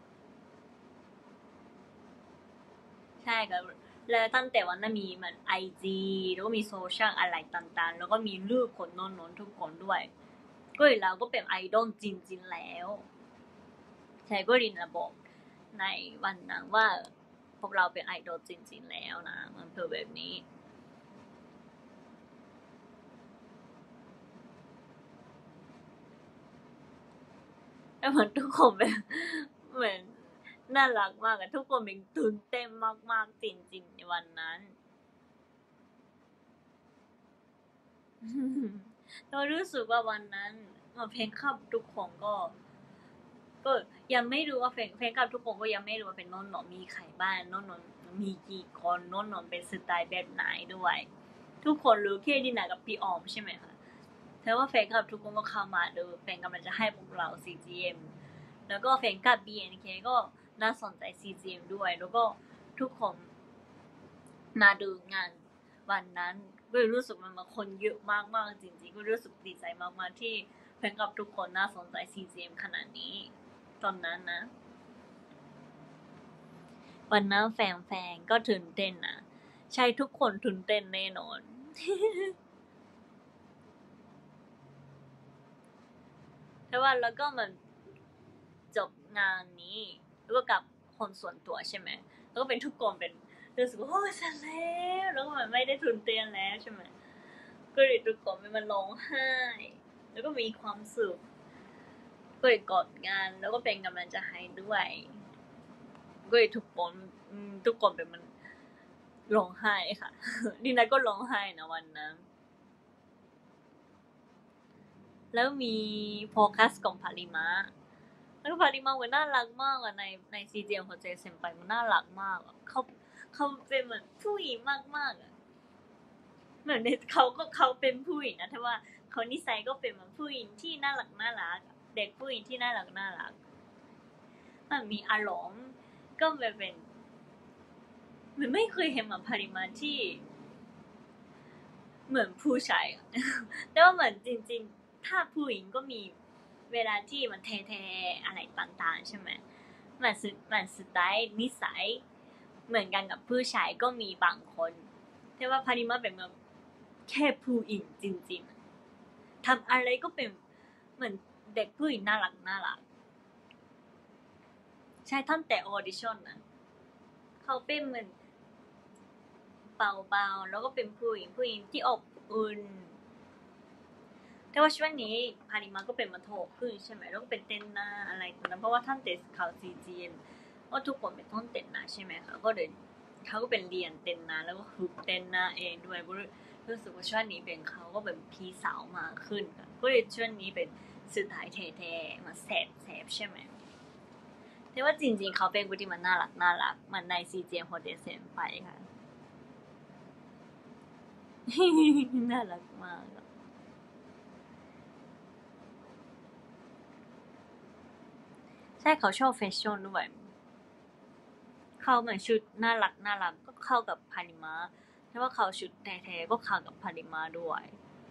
ๆใช่ค่ะแล้วตั้งแต่วันนั้นมีเหมือน IG แล้วก็มีโซเชียลอะไรต่างๆแล้วก็มีรูปคนนู้นทุกคนด้วยก็เลยเราก็เป็นไอดอลจริงๆแล้วใช่ก็ดินะบอกในวันนั้นว่าพวกเราเป็นไอดอลจริงๆแล้วนะมันเป็นแบบนี้แล้วเหมือนทุกคนแบบเหมือนน่ารักมากอะทุกคนเป็นตื่นเต้นมากๆจริงๆในวันนั้นเรารู้สึกว่าวันนั้นเพลงขับทุกคนก็ยังไม่รู้ว่าเพลงขับทุกคนก็ยังไม่รู้ว่าเป็นน้องมีใครบ้างน้องมีกี่คนน้องเป็นสไตล์แบบไหนด้วยทุกคนรู้แค่ดินากับพี่ออมใช่ไหมคะแต่ว่าแฟนคลับทุกคนก็เข้ามาดูแฟนกำลังจะให้พวกเรา CGM แล้วก็แฟนคลับ BNK ก็น่าสนใจ CGM ด้วยแล้วก็ทุกคนมาดูงานวันนั้นก็รู้สึกมันคนเยอะมากๆจริงๆก็รู้สึกดีใจมากๆที่แฟนคลับทุกคนน่าสนใจ CGM ขนาดนี้ตอนนั้นนะวันนั้นแฟนๆก็ตื่นเต้นนะใช่ทุกคนตื่นเต้นแน่นอนแต่ว่าแล้วก็มันจบงานนี้แล้วก็กับคนส่วนตัวใช่ไหมแล้วก็เป็นทุกคนเป็นรู้สึกว่าโอ้ฉันแล้วก็มันไม่ได้ตื่นเต้นแล้วใช่ไหมก็เลยทุกคนมันร้องไห้แล้วก็มีความสุขก็เลยกอดงานแล้วก็เป็นกำลังใจให้ด้วยก็เลยทุกคนเป็นมันร้องไห้ค่ะดินาก็ร้องไห้นะวันนั้นแล้วมีโฟกัสของพาริมะแล้วพาริมะมันน่ารักมากอะในซีเจียมของเจเซนไปมันน่ารักมากเขาเป็นเหมือนผู้หญิงมากๆอะเหมือนเขาเป็นผู้หญิงนะแต่ว่าเขานิสัยก็เป็นเหมือนผู้หญิงที่น่ารักเด็กผู้หญิงที่น่ารักมันมีอารมณ์ก็เป็นเหมือนไม่เคยเห็นเหมือนพาริมะที่เหมือนผู้ชายแต่ว่าเหมือนจริงๆถ้าผู้หญิงก็มีเวลาที่มันแท้ๆอะไรต่างๆใช่ไหมมันสไตล์นิสัยเหมือนกันกับผู้ชายก็มีบางคนแต่ว่าพาริมะเป็นแบบแค่ผู้หญิงจริงๆทำอะไรก็เป็นเหมือนเด็กผู้หญิงน่ารักใช่ตั้งแต่ออดิชั่นนะเขาเป็นเหมือนเบาๆแล้วก็เป็นผู้หญิงที่อบอุ่นแต่ว่าช่วงนี้พาริมาก็เป็นมาโทขึ้นใช่ไหมแล้วก็เป็นเต้นหน้าอะไรตรงนั้นเพราะว่าท่านเตะข่าวซีจีนว่าทุกคนเป็นต้นเต้นหน้าใช่ไหมคะก็เลยเขาก็เป็นเรียนเต้นหน้าแล้วก็ฝึกเต้นหน้าเองด้วยรู้สึกว่าช่วงนี้เป็นเขาก็เป็นพี่สาวมากขึ้นค่ะก็เลยช่วงนี้เป็นสื่อถ่ายแท้ๆมาแสบใช่ไหมแต่ว่าจริงๆเขาเป็นคนที่มันน่ารักมันในซีจีโฮเดเซนไปค่ะ น่ารักมากใช่เขาชอบแฟชั่นด้วยเขาเหมือนชุดน่ารักก็เข้ากับพาริมาแต่ว่าเขาชุดแท้ๆก็เข้ากับพาริมาด้วย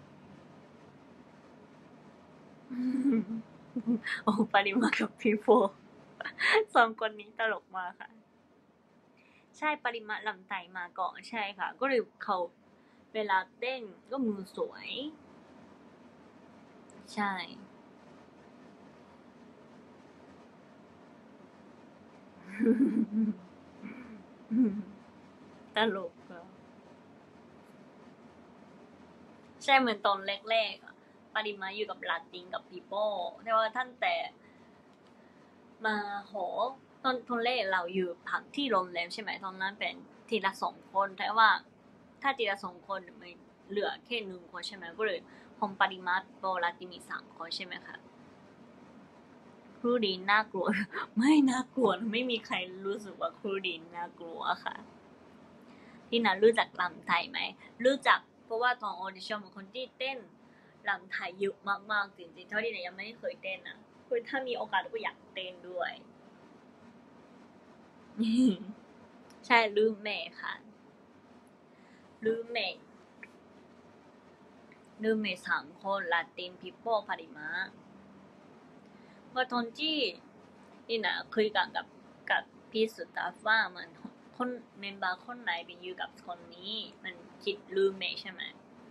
โอ้ปาริมากับพี่โฟสองคนนี้ตลกมากค่ะใช่ปริมาลำไตมาก่อนใช่ค่ะก็เลยเขาเวลาเต้นก็มือสวยใช่ตลกอะใช่เหมือนตอนแรกๆอะปริมาอยู่กับลาตินกับปีโป้แต่ว่าท่านแต่มาโหตอนแรกเราอยู่พักที่โรงแรมใช่ไหมตอนนั้นเป็นทีละ2 คนแต่ว่าถ้าทีละ2 คนไม่เหลือแค่1 คนใช่ไหมก็เลยของปริมาโปรลาตินมี3 คนใช่ไหมคะครูดีนน่ากลัวไม่น่ากลัวไม่มีใครรู้สึกว่าครูดีนน่ากลัวค่ะที่นั้นรู้จักลำไทยไหมรู้จักเพราะว่าตอนออดิชั่นเป็นคนที่เต้นลำไทยเยอะมากๆจริงๆเท่าที่เนี่ยยังไม่เคยเต้นนะคือถ้ามีโอกาสก็อยากเต้นด้วยใช่ลืมแม่ค่ะลืมแม่3 คนลาตินพิปโป้ปาริมาว่าตอนที่นี่นะคุยกันกับพี่สุดาว่ามันคนเมมเบอร์คนไหนไปอยู่กับคนนี้มันคิดลืมแม่ใช่ไหม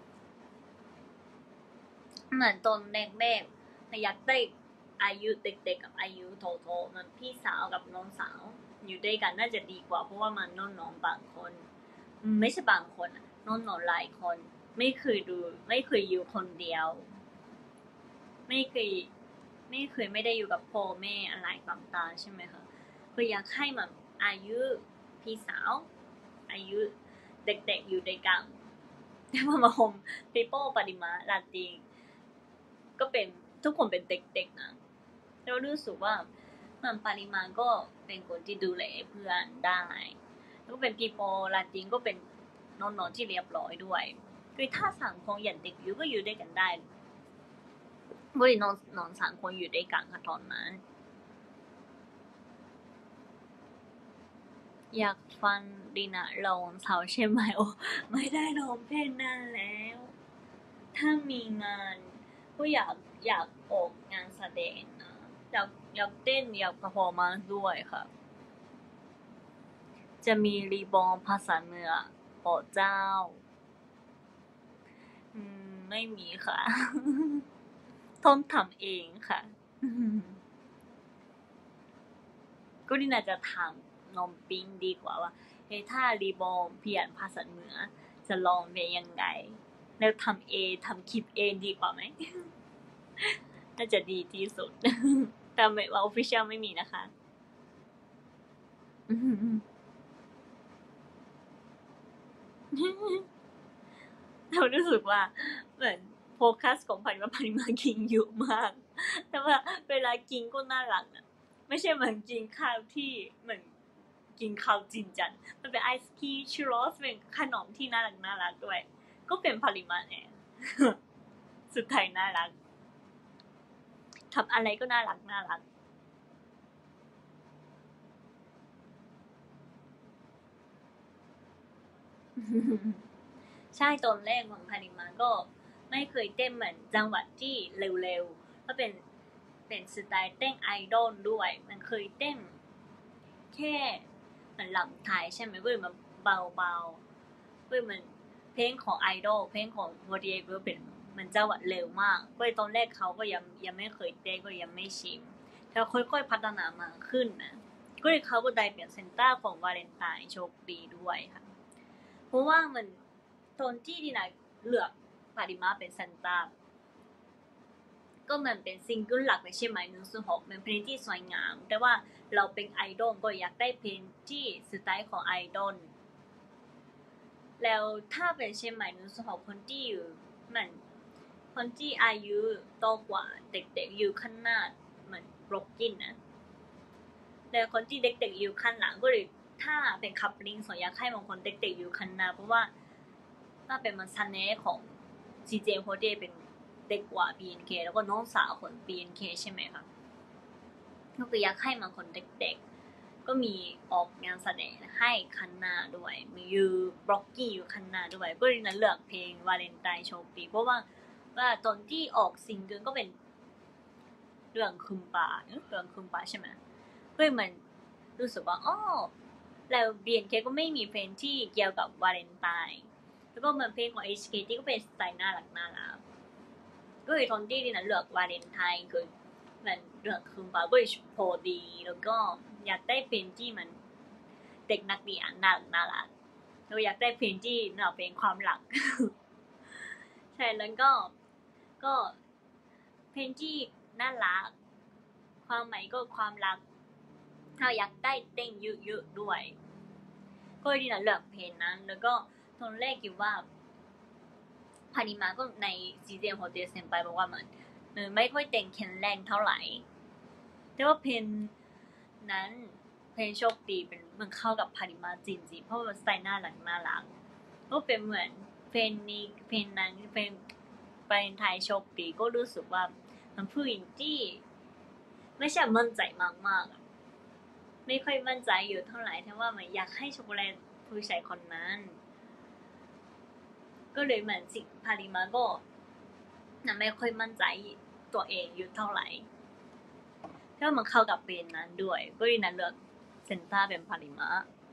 เหมือนตอนแรกๆอยากได้อายุเด็กๆกับอายุโตๆมันพี่สาวกับน้องสาวอยู่ด้วยกันน่าจะดีกว่าเพราะว่ามันน้องๆบางคนไม่ใช่บางคนน้องๆหลายคนไม่เคยดูไม่เคยอยู่คนเดียวไม่เคยไม่ได้อยู่กับพ่อแม่อะไรต่างๆใช่ไหมคะก็อยากให้มันอายุพี่สาวอายุเด็กๆอยู่ด้วยกันแต่ว่ามาโฮมปีโป้ปริมาลาตินก็เป็นทุกคนเป็นเด็กๆนะเรารู้สึกว่ามันปริมาก็เป็นคนที่ดูแลเพื่อนได้แล้วก็เป็นปีโป้ลาตินก็เป็นน้องๆที่เรียบร้อยด้วยคือถ้าสังคมอย่างเด็กอยู่ก็อยู่ด้วยกันได้ก็เลยน้อง3 คนอยู่ด้วยกันค่ะตอนนั้นอยากฟังดีนะร้องเสาใช่ไหมโอ้ไม่ได้ร้องเพลงนานแล้วถ้ามีงานก็อยากออกงานแสดงนะอยากเต้นอยากเพอร์ฟอร์มานซ์ด้วยค่ะจะมีรีบองภาษาเหนือโอเจ้าไม่มีค่ะต้องทำเองค่ะก็นี่น่าจะถามน้องปิงดีกว่าว่าเฮ้ถ้ารีบองเปลี่ยนภาษาเหนือจะลองเป็นยังไงแล้วทำคลิปเองดีกว่าไหมน่าจะดีที่สุดแต่ไม่ว่า official ไม่มีนะคะเรารู้สึกว่าเหมือนโฟกัสของพันว่าพันมากินเยอะมากแต่ว่าเวลากินก็น่ารักนะไม่ใช่เหมือนกินข้าวที่เหมือนกินข้าวจริงจังมันเป็นไอศครีมชูโรสเป็นขนมที่น่ารักด้วยก็เป็นปริมาณเนี่ยสุดท้ายน่ารักทำอะไรก็น่ารักใช่ตอนแรกของพาริมาก็ไม่เคยเต้นเหมือนจังหวะที่เร็วๆก็เป็นสไตล์เต้นไอดอลด้วยมันเคยเต้นแค่เหมือนลำไทยใช่ไหมก็เลยมันเบาๆก็เลยมันเพลงของไอดอลเพลงของโมดีเอก็เป็นมันจังหวะเร็วมากก็เลยตอนแรกเขาก็ยังไม่เคยเต้นก็ยังไม่ชิมแต่ค่อยๆพัฒนามาขึ้นนะก็เลยเขาก็ได้เป็นเซนต้าของวาเลนไทน์โชคดีด้วยค่ะเพราะว่ามันตอนที่ดีนะเลือกปาริมาเป็นซันต้าก็มันเป็นซิงเกิลหลักในเชียงใหม่106เป็นเพลงที่สวยงามแต่ว่าเราเป็นไอดอลก็อยากได้เพลงที่สไตล์ของไอดอลแล้วถ้าเป็นเชียงใหม่106คนที่อยู่มันคนที่อายุโตกว่าเด็กๆอยู่ข้างหน้าเหมือนบล็อกกินนะแต่คนที่เด็กๆอยู่ข้างหลังก็เลยถ้าเป็นคัพลิงส่วนอยากให้บางคนเด็กๆอยู่ข้างหน้าเพราะว่าถ้าเป็นมันซันเน่ของซีเจโฮเดเป็นเด็กกว่า BNK แล้วก็น้องสาวของ BNK ใช่ไหมคะก็คืออยากให้มันคนเด็กๆก็มีออกงานแสดงให้คันนาด้วยมีอยู่บล็อกกี้อยู่คันนาด้วยก็เลยเลือกเพลงวาเลนไทน์โชคดีเพราะว่าตอนที่ออกซิงเกิลก็เป็นเรื่องคุมปาใช่ไหมก็เลยมันรู้สึกว่าอ๋อแล้ว BNK ก็ไม่มีเพลงที่เกี่ยวกับวาเลนไทน์แล้วก็เหมือนเพลงของ HKT ก็เป็นสไตล์น่ารักก็เลยตอนที่เลือกวาเลนไทน์คือมันเลือกคุมปาก็เลยพอดีแล้วก็อยากได้เพลงที่มันเด็กนักเรียนน่ารักเราอยากได้เพลงที่เพลงความรักใช่แล้วก็เพลงที่น่ารักความหมายก็ความรักเราอยากได้เต้นเยอะๆด้วยก็เลยเลือกเพลงนั้นแล้วก็ตอนแรกคิดว่าพานิมาก็ในซีเจโฮเทเซนไปบอกว่ามันไม่ค่อยเต้นแข็งแรงเท่าไหร่แต่ว่าเพลงนั้นเพลงโชคดีเป็นมันเข้ากับพานิมาจริงๆเพราะว่าสไตล์น่ารักก็เป็นเหมือนเพลงนี้เพลงนั้นเป็นไทยโชคดีก็รู้สึกว่ามันผู้หญิงที่ไม่ใช่มั่นใจมากๆไม่ค่อยมั่นใจอยู่เท่าไหร่แต่ว่ามันอยากให้ช็อกโกแลตผู้ชายคนนั้นก็เลยเหมือนสิพาริมาก็ไม่ค่อยมั่นใจตัวเองอยู่เท่าไหร่ถ้ามันเข้ากับเพลงนั้นด้วยก็เลยเลือกเซนต้าเป็นพาริมา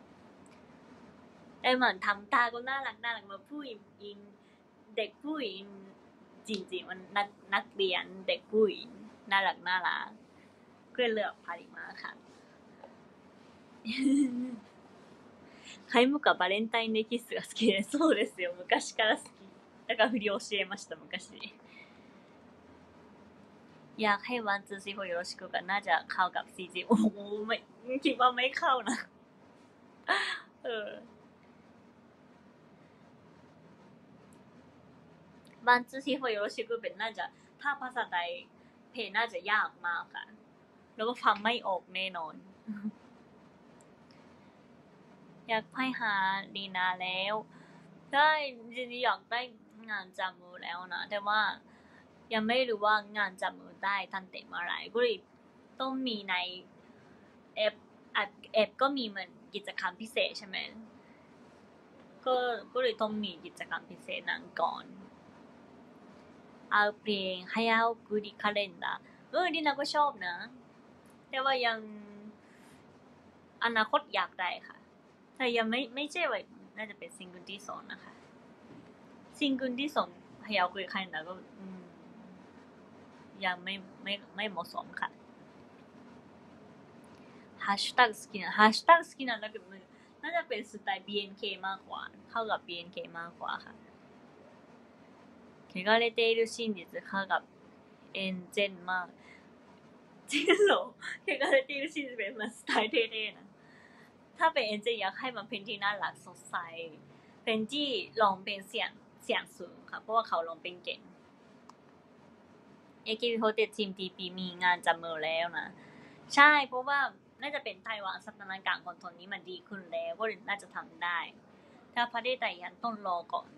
แต่เหมือนทำตาก็น่ารักมาผู้หญิงเด็กผู้หญิงจริงๆมันนักเรียนเด็กผู้หญิงน่ารักก็เลยเลือกพาริมาค่ะカイムカバレンタインデーキスが好きで、そうですよ、昔から好き。だから振り教えました、昔。อยากให้วันจูซีโฮโยโรชิกุก็น่าจะเข้ากับซีจีโอ้โหไม่คิดว่าไม่เข้านะวันจูซีโฮโยโรชิกุเป็นน่าจะถ้าภาษาไทยเพลงน่าจะยากมากค่ะแล้วก็ฟังไม่ออกแน่นอนอยากไปหาลีนาแล้วใช่จริงๆอยากได้งานจับมือแล้วนะแต่ว่ายังไม่รู้ว่างานจับมือได้ทันเตะเมื่อไหร่ก็เลยต้องมีในแอปก็มีเหมือนกิจกรรมพิเศษใช่ไหมก็เลยต้องมีกิจกรรมพิเศษนั้นก่อนเอาเพลงฮายาโอกุริคาเลนดาดินาก็ชอบนะแต่ว่ายังอนาคตอยากได้ค่ะแต่ยังไม่ใช่ว่าน่าจะเป็นซิงเกิลที่2นะคะซิงเกิลที่2ฮายาโอกุริคาเลนดาก็ยังไม่เหมาะสมค่ะハッシュタグ好きなんだけどน่าจะเป็นสไตล์ BNK มากกว่าเข้ากับ BNK มากกว่าค่ะ汚れている真実เข้ากับเอ็นเจนมากจริงเหรอ汚れている真実เป็นสไตล์เท่ๆนะถ้าเป็นเอ็นเจนอยากให้มันเป็นที่น่ารักสดใสเป็นที่ร้องเป็นเสียงสูงค่ะเพราะว่าเขาร้องเป็นเก่งAKB48ทีม TP มีงานจับมือแล้วนะใช่เพราะว่าน่าจะเป็นไต้หวันสถานการณ์ของตอนนี้มันดีขึ้นแล้วก็น่าจะทำได้ถ้าประเทศไทยยังต้องรอก่อน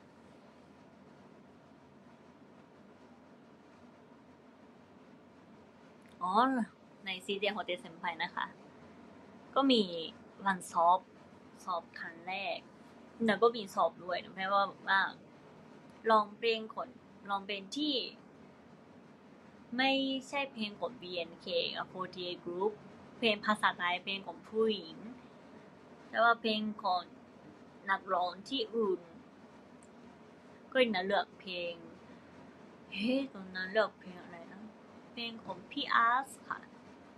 อ๋อในซีเรียโฮเทลเซมไพนะคะก็มีวันสอบครั้งแรกแล้วก็มีสอบด้วยนะเพราะว่าลองเพลงที่ไม่ใช่เพลงของ BNK กับ 48 Group เพลงภาษาไทยเพลงของผู้หญิงแต่ว่าเพลงของนักร้องที่อื่นก็เลือกเพลงตอนนั้นเลือกเพลงอะไรนะเพลงของพี่อาร์ตค่ะ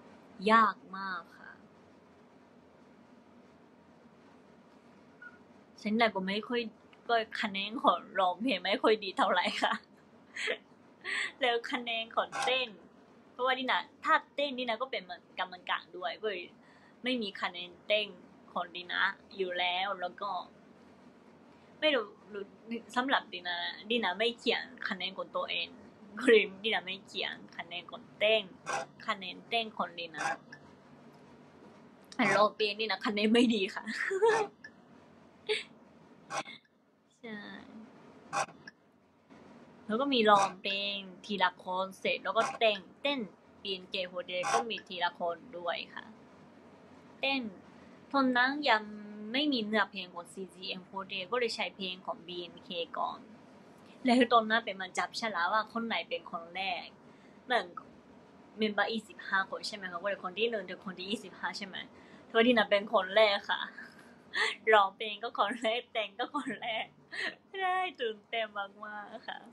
ยากมากค่ะฉันแต่ก็ไม่ค่อยก็คะแนนของร้องเพลงไม่ค่อยดีเท่าไหร่ค่ะแล้วคะแนนของเต้นเพราะว่าดินะถ้าเต้นดินะก็เป็นกรรมการด้วยก็เลยไม่มีคะแนนเต้นของดินะอยู่แล้วก็ไม่รู้สำหรับดินะไม่เขียนคะแนนของตัวเองก็เลยดินะไม่เขียนคะแนนของเต้นคะแนนเต้นของดินะร้องเพลงดินะคะแนนไม่ดีค่ะใช่แล้วก็มีร้องเพลงทีละคนเสร็จแล้วก็เต้นปีนเกโฮเดก็มีทีละคนด้วยค่ะเต้นตอนนั้นยังไม่มีเนื้อเพลงของ CGM48 ก็เลยใช้เพลงของ BNK ก่อนแล้วตอนนั้นเป็นมันจับฉลากว่าคนไหนเป็นคนแรกเหมือนเมมเบอร์25 คนใช่ไหมคะก็เลยคนที่1ถึงคนที่25ใช่ไหมเธอที่น่ะเป็นคนแรกค่ะร้องเพลงก็คนแรกแต่งก็คนแรกได้ตื่นเต้นมากๆค่ะ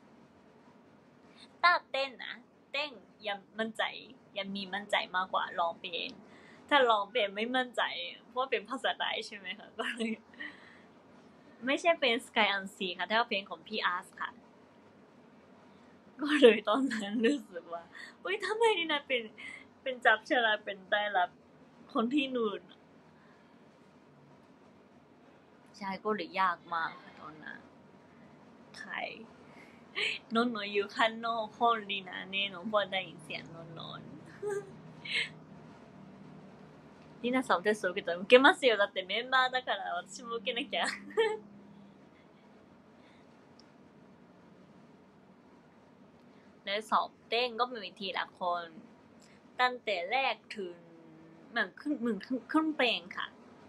ถ้าเต้นนะเต้นยังมั่นใจยังมีมั่นใจมากกว่าร้องเพลงถ้าร้องเพลงไม่มั่นใจเพราะว่าเป็นภาษาไทยใช่ไหมคะก็เลยไม่ใช่เป็น Sky Unsea ค่ะถ้าเพลงของพี่อาร์ตค่ะก็เลยตอนนั้นรู้สึกว่าอุ๊ยทำไมนี่นะเป็นจับฉลากเป็นได้รับคนที่1ใช่ก็เลยยากมากค่ะตอนนั้นใครนนท์อยู่ข้างนอกคนดีนะเนี่ยหนูพอได้ยินเสียงนนท์りなさんおテスト受けたら受けますよだってメンバーだから私も受けなきゃแล้วสอบเต้นก็มีทีละคนตั้งแต่แรกถึงเหมือนขึ้นเพลงค่ะ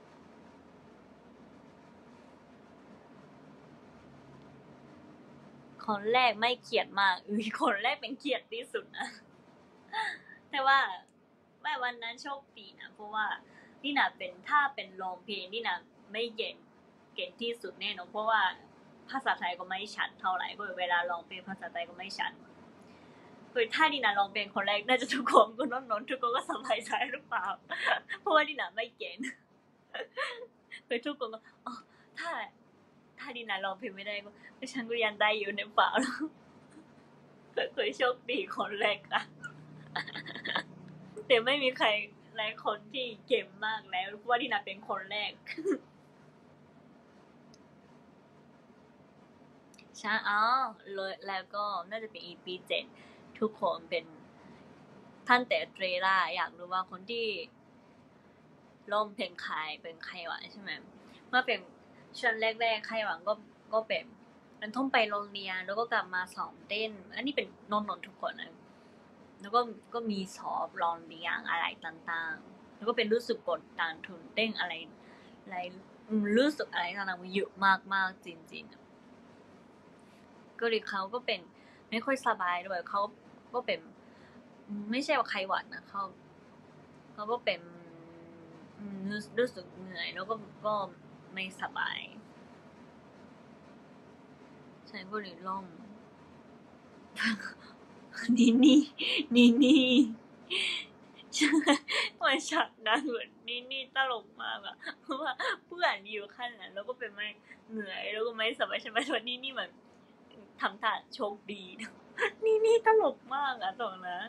คนแรกไม่เขียดมากคนแรกเป็นเขียดที่สุดนะแต่ว่าวันนั้นโชคดีนะเพราะว่านี่นะถ้าเป็นร้องเพลงนี่นะไม่เก่งที่สุดแน่นอนเพราะว่าภาษาไทยก็ไม่ชัดเท่าไหร่เวลาร้องเพลงภาษาไทยก็ไม่ชัดคือถ้าดินาร้องเพลงคนแรกน่าจะทุกคนก็นนทุกคนก็สบายใจหรือเปล่าเพราะว่าดินาไม่เก่งคือทุกคนก็อ๋อถ้าดินาร้องเพลงไม่ได้ก็ฉันก็ยังได้อยู่ในเปล่าแล้วเคยโชคดีคนแรกค่ะแต่ไม่มีใครหลายคนที่เก่งมากแล้วเพราะว่าดินาเป็นคนแรกใช่เลยแล้วก็น่าจะเป็น EP 7ทุกคนเป็นท่านแต่เตรล่าอยากรู้ว่าคนที่ร้องเพลงใครเป็นใครวะใช่ไหมเมื่อเป็นช่วงแรกๆใครหวังก็เป็นมันต้องไปโรงเรียนแล้วก็กลับมาซ้อมเต้นอันนี้เป็นนนทุกคนนะแล้วก็มีสอบร้องเรียนอะไรต่างๆแล้วก็เป็นรู้สึกกดดันทุนเต้นอะไรรู้สึกอะไรต่างๆเยอะมากๆจริงๆก็เลยเขาก็เป็นไม่ค่อยสบายด้วยเขาก็เป็นไม่ใช่ว่าใครหวัดนะเขาก็เป็นรู้สึกเหนื่อยแล้วก็ไม่สบายใช่ก็เลยล่มนี่มันฉากนั้นเหมือนนี่ตลกมากอะเพราะว่าเพื่อนอยู่ขั้นนั้นแล้วก็เป็นไม่เหนื่อยแล้วก็ไม่สบายใช่ไหมส่วนนี่เหมือนทำท่าโชคดีนี่ตลกมากอะตรงนั้น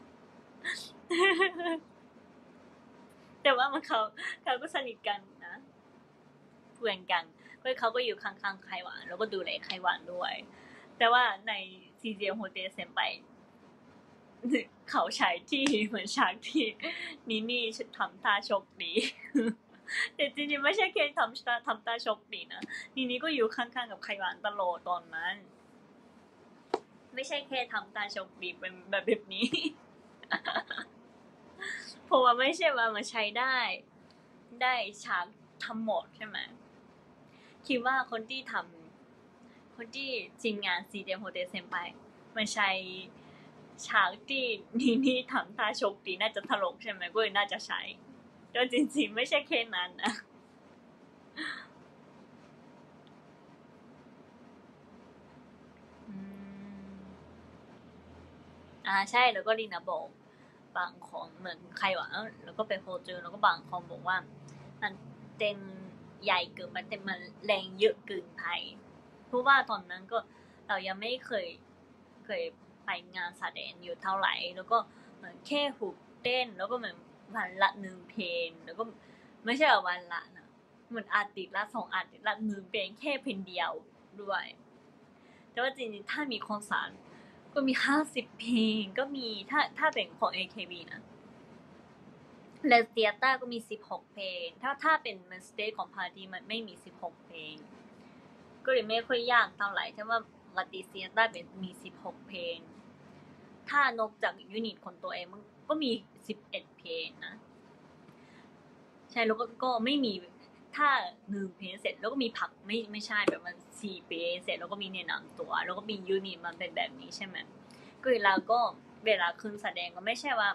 แต่ว่าเขาก็สนิทกันนะเพื่อนกันก็เขาก็อยู่ข้างๆไขหวานแล้วก็ดูแลไขหวานด้วยแต่ว่าในซีเจียโฮเตเซนไปเขาฉายที่เหมือนฉากที่นี่ทำท่าโชคดีแต่จริงๆไม่ใช่แค่ทำท่าโชคดีนะนี่ก็อยู่ข้างๆกับไขหวานตลอดตอนนั้นไม่ใช่แค่ทำท่าโชคดีเป็นแบบนี้เพราะว่าไม่ใช่ว่ามาใช้ได้ฉากทั้งหมดใช่ไหมคิดว่าคนที่ทีมงานซีเจมโฮเทลเซนไปมันใช้ฉากที่นี่ทำท่าโชคดีน่าจะตลกใช่ไหมก็เลยน่าจะใช้แต่จริงๆไม่ใช่แค่นั้นนะใช่แล้วก็ลีนาบอกบางคนเหมือนใครวะแล้วก็ไปโพสต์เจอแล้วก็บางคนบอกว่ามันเต้นใหญ่เกินไปแต่มันแรงเยอะเกินไปเพราะว่าตอนนั้นก็เรายังไม่เคยไปงานแสดงอยู่เท่าไหร่แล้วก็เหมือนแค่ฝึกเต้นแล้วก็เหมือนวันละ1เพลงแล้วก็ไม่ใช่ว่าวันละนะเหมือนอาทิตย์ละ2อาทิตย์ละ1เพลงแค่เพลงเดียวด้วยแต่ว่าจริงๆถ้ามีคอนเสิร์ตก็มี50เพลงก็มีถ้าเป็นของ AKB นะและเตียต้าก็มี16เพลงถ้าเป็นมันสเตจของพาร์ตี้มันไม่มี16เพลงก็เลยไม่ค่อยยากเท่าไหร่แต่ว่าวัติเซียต้าเป็นมี16เพลงถ้านอกจากยูนิตของตัวเองมันก็มี11เพลงนะใช่แล้วก็ไม่มีถ้า1เพลงเสร็จแล้วก็มีพักไม่ใช่แบบมัน4เพลงเสร็จแล้วก็มีแนะนำตัวแล้วก็มียูนิตมันเป็นแบบนี้ใช่ไหมก็เวลาขึ้นแสดงก็ไม่ใช่ว่า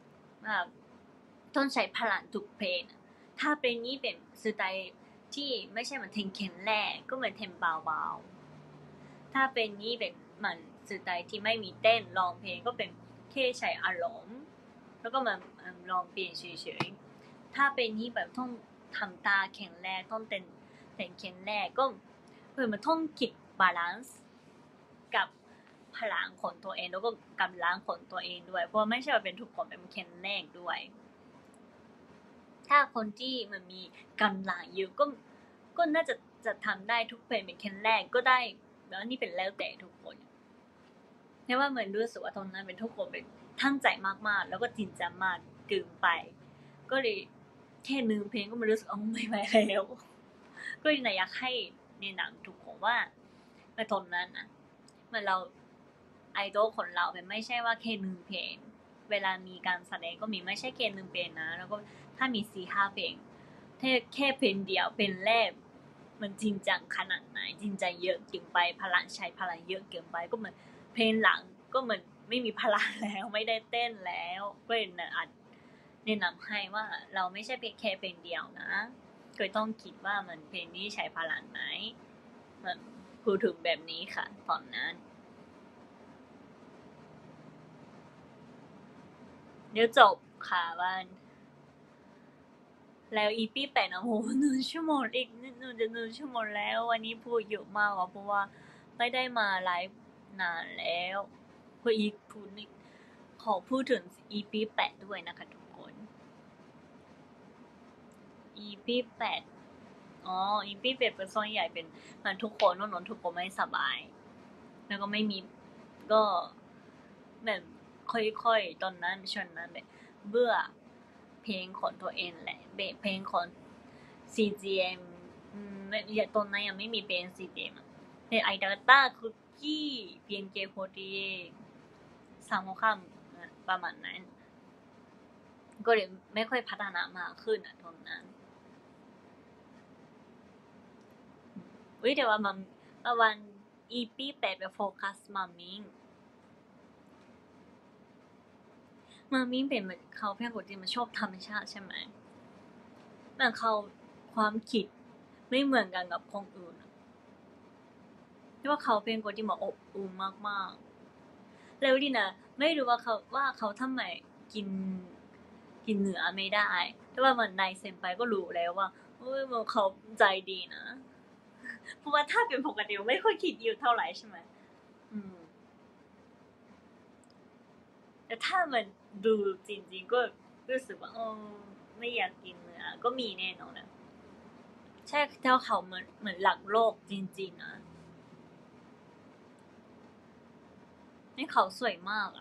ต้องใช้พลังทุกเพลงถ้าเป็นนี้เป็นสไตล์ที่ไม่ใช่เหมือนเทงเข็นแรกก็เหมือนเทมเบาๆถ้าเป็นนี้เป็นเหมือนสไตล์ที่ไม่มีเต้นร้องเพลงก็เป็นแค่ใช้อารมณ์แล้วก็มันร้องเพลงเฉยๆถ้าเป็นนี้แบบต้องทำตาแข็งแรงต้องเต้นแข็งแรงก็มันต้องคิดบาลานซ์กับพลังของตัวเองแล้วก็กำลังของตัวเองด้วยเพราะไม่ใช่ว่าเป็นทุกคนเป็นแข็งแรงด้วยถ้าคนที่มันมีกำลังเยอะก็น่าจะทำได้ทุกเพลงเป็นแข็งแรงก็ได้แล้วนี่เป็นแล้วแต่ทุกคนเพราะว่าเหมือนรู้สึกว่าตอนนั้นเป็นทุกคนเป็นตั้งใจมากๆแล้วก็จริงจังมากเกินไปก็เลยแค่1เพลงก็มันรู้สึกไม่ไหวแล้วก็เลยอยากให้แนะนำทุกคนว่าในตอนนั้นนะเมื่อเราไอดอลของเราเป็นไม่ใช่ว่าแค่1เพลงเวลามีการแสดงก็มีไม่ใช่แค่1เพลงนะแล้วก็ถ้ามี 4-5 เพลงแค่เพลงเดียวเพลงแรกมันจริงจังขนาดไหนจริงใจเยอะเกินไปพลังใช้พลังเยอะเกินไปก็เหมือนเพลงหลังก็เหมือนไม่มีพลังแล้วไม่ได้เต้นแล้วก็เลยอาจแนะนำให้ว่าเราไม่ใช่แค่เพลงเดียวนะก็ต้องคิดว่ามันเพลงนี้ใช้พลังไหมมันพูดถึงแบบนี้ค่ะตอนนั้นเดี๋ยวจบค่ะวันแล้ว EP 8นะโห1 ชั่วโมงอีก1 ชั่วโมงแล้ววันนี้พูดเยอะมากเพราะว่าไม่ได้มาไลฟ์นานแล้วพูดอีกพูดนี่ขอพูดถึง EP 8ด้วยนะคะทุกคน EP 8EP 8เป็นส่วนใหญ่เป็นมันทุกคนนนทุกคนไม่สบายแล้วก็ไม่มีก็แบบค่อยๆตอนนั้นช่วงนั้นแบบเบื่อเพลงของตัวเองแหละเพลงของ CGM ตอนนั้นยังไม่มีเพลง CGM เพลงไอดาต้าคุกกี้ BNK48 สามโมงค่ำประมาณนั้นก็เลยไม่ค่อยพัฒนามากขึ้นตอนนั้นแต่ว่ามันวัน EP 8ไปโฟกัสมามิงเป็นเหมือนเขาเพียงคนที่มันชอบธรรมชาติใช่ไหมเหมือนเขาความคิดไม่เหมือนกันกับคนอื่นที่ว่าเขาเป็นคนที่มาอบอุ่นมากๆแล้วดินะไม่รู้ว่าเขาทำไมกินเนื้อไม่ได้แต่ว่ามันในเซนไปก็รู้แล้วว่าเขาใจดีนะเพราะว่าถ้าเป็นปกติไม่ค่อยคิดอยู่เท่าไหร่ใช่ไหมแต่ถ้ามันดูจริงๆก็รู้สึกว่าไม่อยากกินเนื้อก็มีแน่นอนนะใช่เท่าเขาเหมือนหลักโลกจริงๆนะนี่เขาสวยมากอ่ะ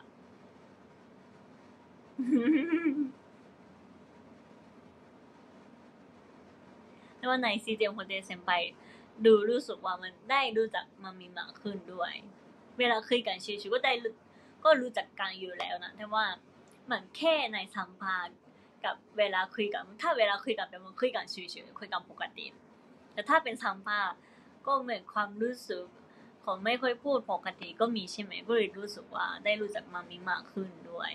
แต่ว่าในซีเจมโฮเทเซนไปดูรู้สึกว่ามันได้รู้จักมามีมากขึ้นด้วยเวลาคุยกันชิวๆก็รู้จักกันอยู่แล้วนะแต่ว่าเหมือนแค่ในสัมภาษณ์กับเวลาคุยกันถ้าเวลาคุยกันเป็นคุยกันชิวๆคุยกันปกติแต่ถ้าเป็นสัมภาษณ์ก็เหมือนความรู้สึกของไม่ค่อยพูดปกติก็มีใช่ไหมก็เลยรู้สึกว่าได้รู้จักมามีมากขึ้นด้วย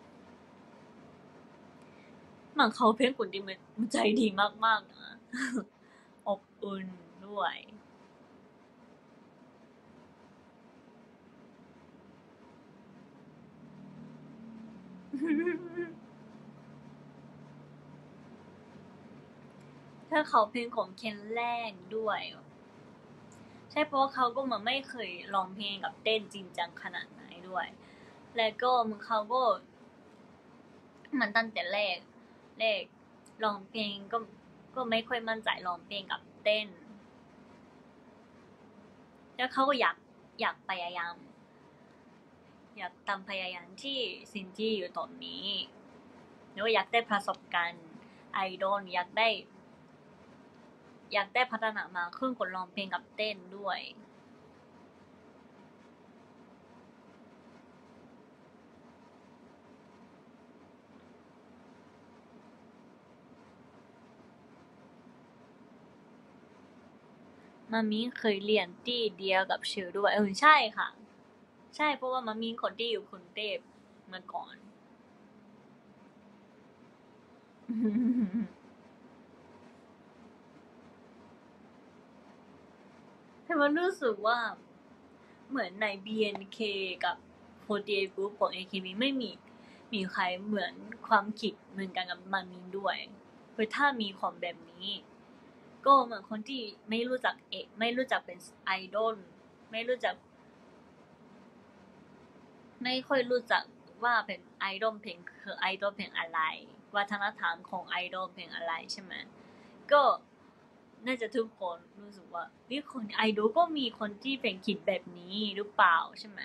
มันเขาเป็นคนที่มันใจดีมากๆนะอบอุ่นด้วยถ้าเขาเพลงของเคนแรกด้วยใช่เพราะว่าเขาก็มาไม่เคยร้องเพลงกับเต้นจริงจังขนาดไหนด้วยแล้วก็มึงเขาก็มันตั้งแต่แรกร้องเพลงก็ไม่ค่อยมั่นใจร้องเพลงกับเต้นแล้วเขาก็อยากพยายามอยากทำพยายามที่สิ่งที่อยู่ตรงนี้แล้วอยากได้ประสบการณ์ไอดอลอยากได้พัฒนามาขึ้นคนร้องเพลงกับเต้นด้วยมามีเคยเรียนที่เดียวกับชิวด้วยใช่ค่ะใช่เพราะว่ามามีคนที่อยู่กรุงเทพเมื่อก่อนแต่มันรู้สึกว่าเหมือนใน BNK กับ48 Group ของ AKB ไม่มีใครเหมือนความคิดเหมือนกันกับมามีด้วยคือถ้ามีความแบบนี้ก็เหมือนคนที่ไม่รู้จักไม่รู้จักเป็นไอดอลไม่ค่อยรู้จักว่าเป็นไอดอลเพลงคือไอดอลเพลงอะไรวัฒนธรรมของไอดอลเพลงอะไรใช่ไหมก็น่าจะทุกคนรู้สึกว่าคนไอดอลก็มีคนที่เป็นคิดแบบนี้หรือเปล่าใช่ไหม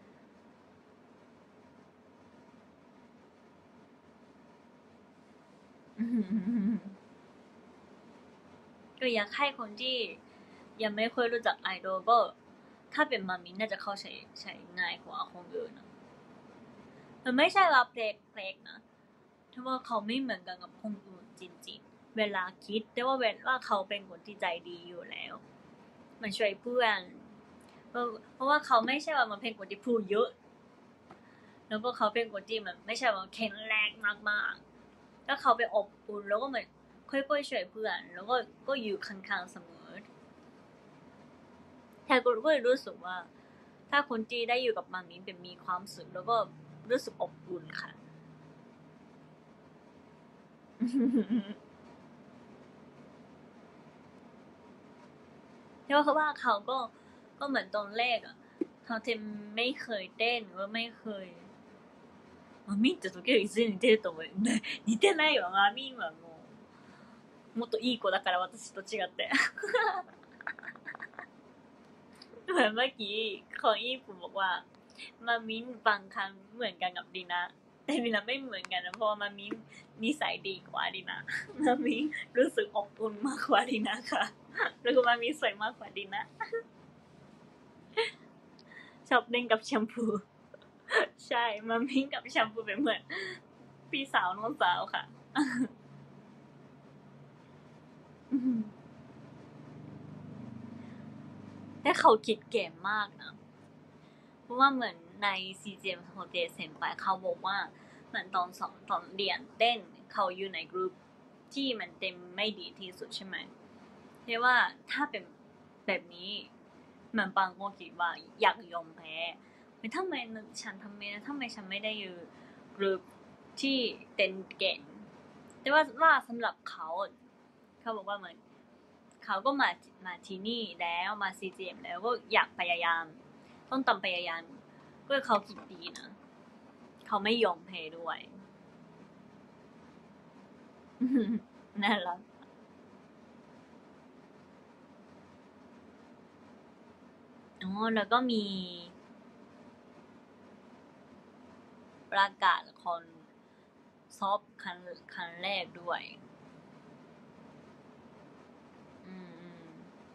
ก็อยากให้คนที่ยังไม่ค่อยรู้จักไอดอลก็ถ้าเป็นมามินน่าจะเข้าใช้ง่ายกว่าคนอื่นนะแต่ไม่ใช่ว่าเพลกนะถ้าว่าเขาไม่เหมือนกันกับคนอื่นจริงๆเวลาคิดแต่ว่าเขาเป็นคนที่ใจดีอยู่แล้วมันช่วยเพื่อนเพราะว่าเขาไม่ใช่ว่ามันเป็นคนที่พูดเยอะแล้วก็เขาเป็นคนที่มันไม่ใช่ว่าแข็งแรงมากๆแล้วเขาไปอบอุ่นแล้วก็เหมือนค่อยๆช่วยเพื่อนแล้วก็อยู่ข้างๆเสมอแต่ก็เลยรู้สึกว่าถ้าคนที่ได้อยู่กับมามิเป็นมีความสุขแล้วก็รู้สึกอบอุ่นค่ะเพราะว่าเขาก็เหมือนตอนแรกอะเขาเทมไม่เคยเต้นว่าไม่เคยマミンって時よりず似てると思うよね。似てないわ、マミンはもっといい子だから私と違ってเหมือนเมื่อกี้ของญี่ปุ่นบอกว่ามามินบางครั้งเหมือนกันกับดีนะแต่ดีนะไม่เหมือนกันนะเพราะว่ามามินนิสัยดีกว่าดีนะมามินรู้สึกอบอุ่นมากกว่าดีนะค่ะแล้วก็มามินสวยมากกว่าดีนะชอบเล่นกับแชมพูใช่มามินกับแชมพูเป็นเหมือนพี่สาวน้องสาวค่ะแต่เขาคิดเก่งมากนะเพราะว่าเหมือนใน CGM โฮเจเซนไปเขาบอกว่าเหมือนตอนเรียนเต้นเขาอยู่ในกลุ่มที่มันเต็มไม่ดีที่สุดใช่ไหมเรียกว่าถ้าเป็นแบบนี้เหมือนบางคนคิดว่าอยากยอมแพ้ทำไมฉันไม่ได้อยู่กลุ่มที่เต้นเก่งแต่ว่าสำหรับเขาบอกว่าเหมือนเขาก็มาที่นี่แล้วมา CGM แล้วก็อยากพยายามต้องทำพยายามก็เขาคิดดีนะเขาไม่ยอมแพ้ด้วยน่ารักอ๋อแล้วก็มีประกาศคนซอฟคันแรกด้วยอืม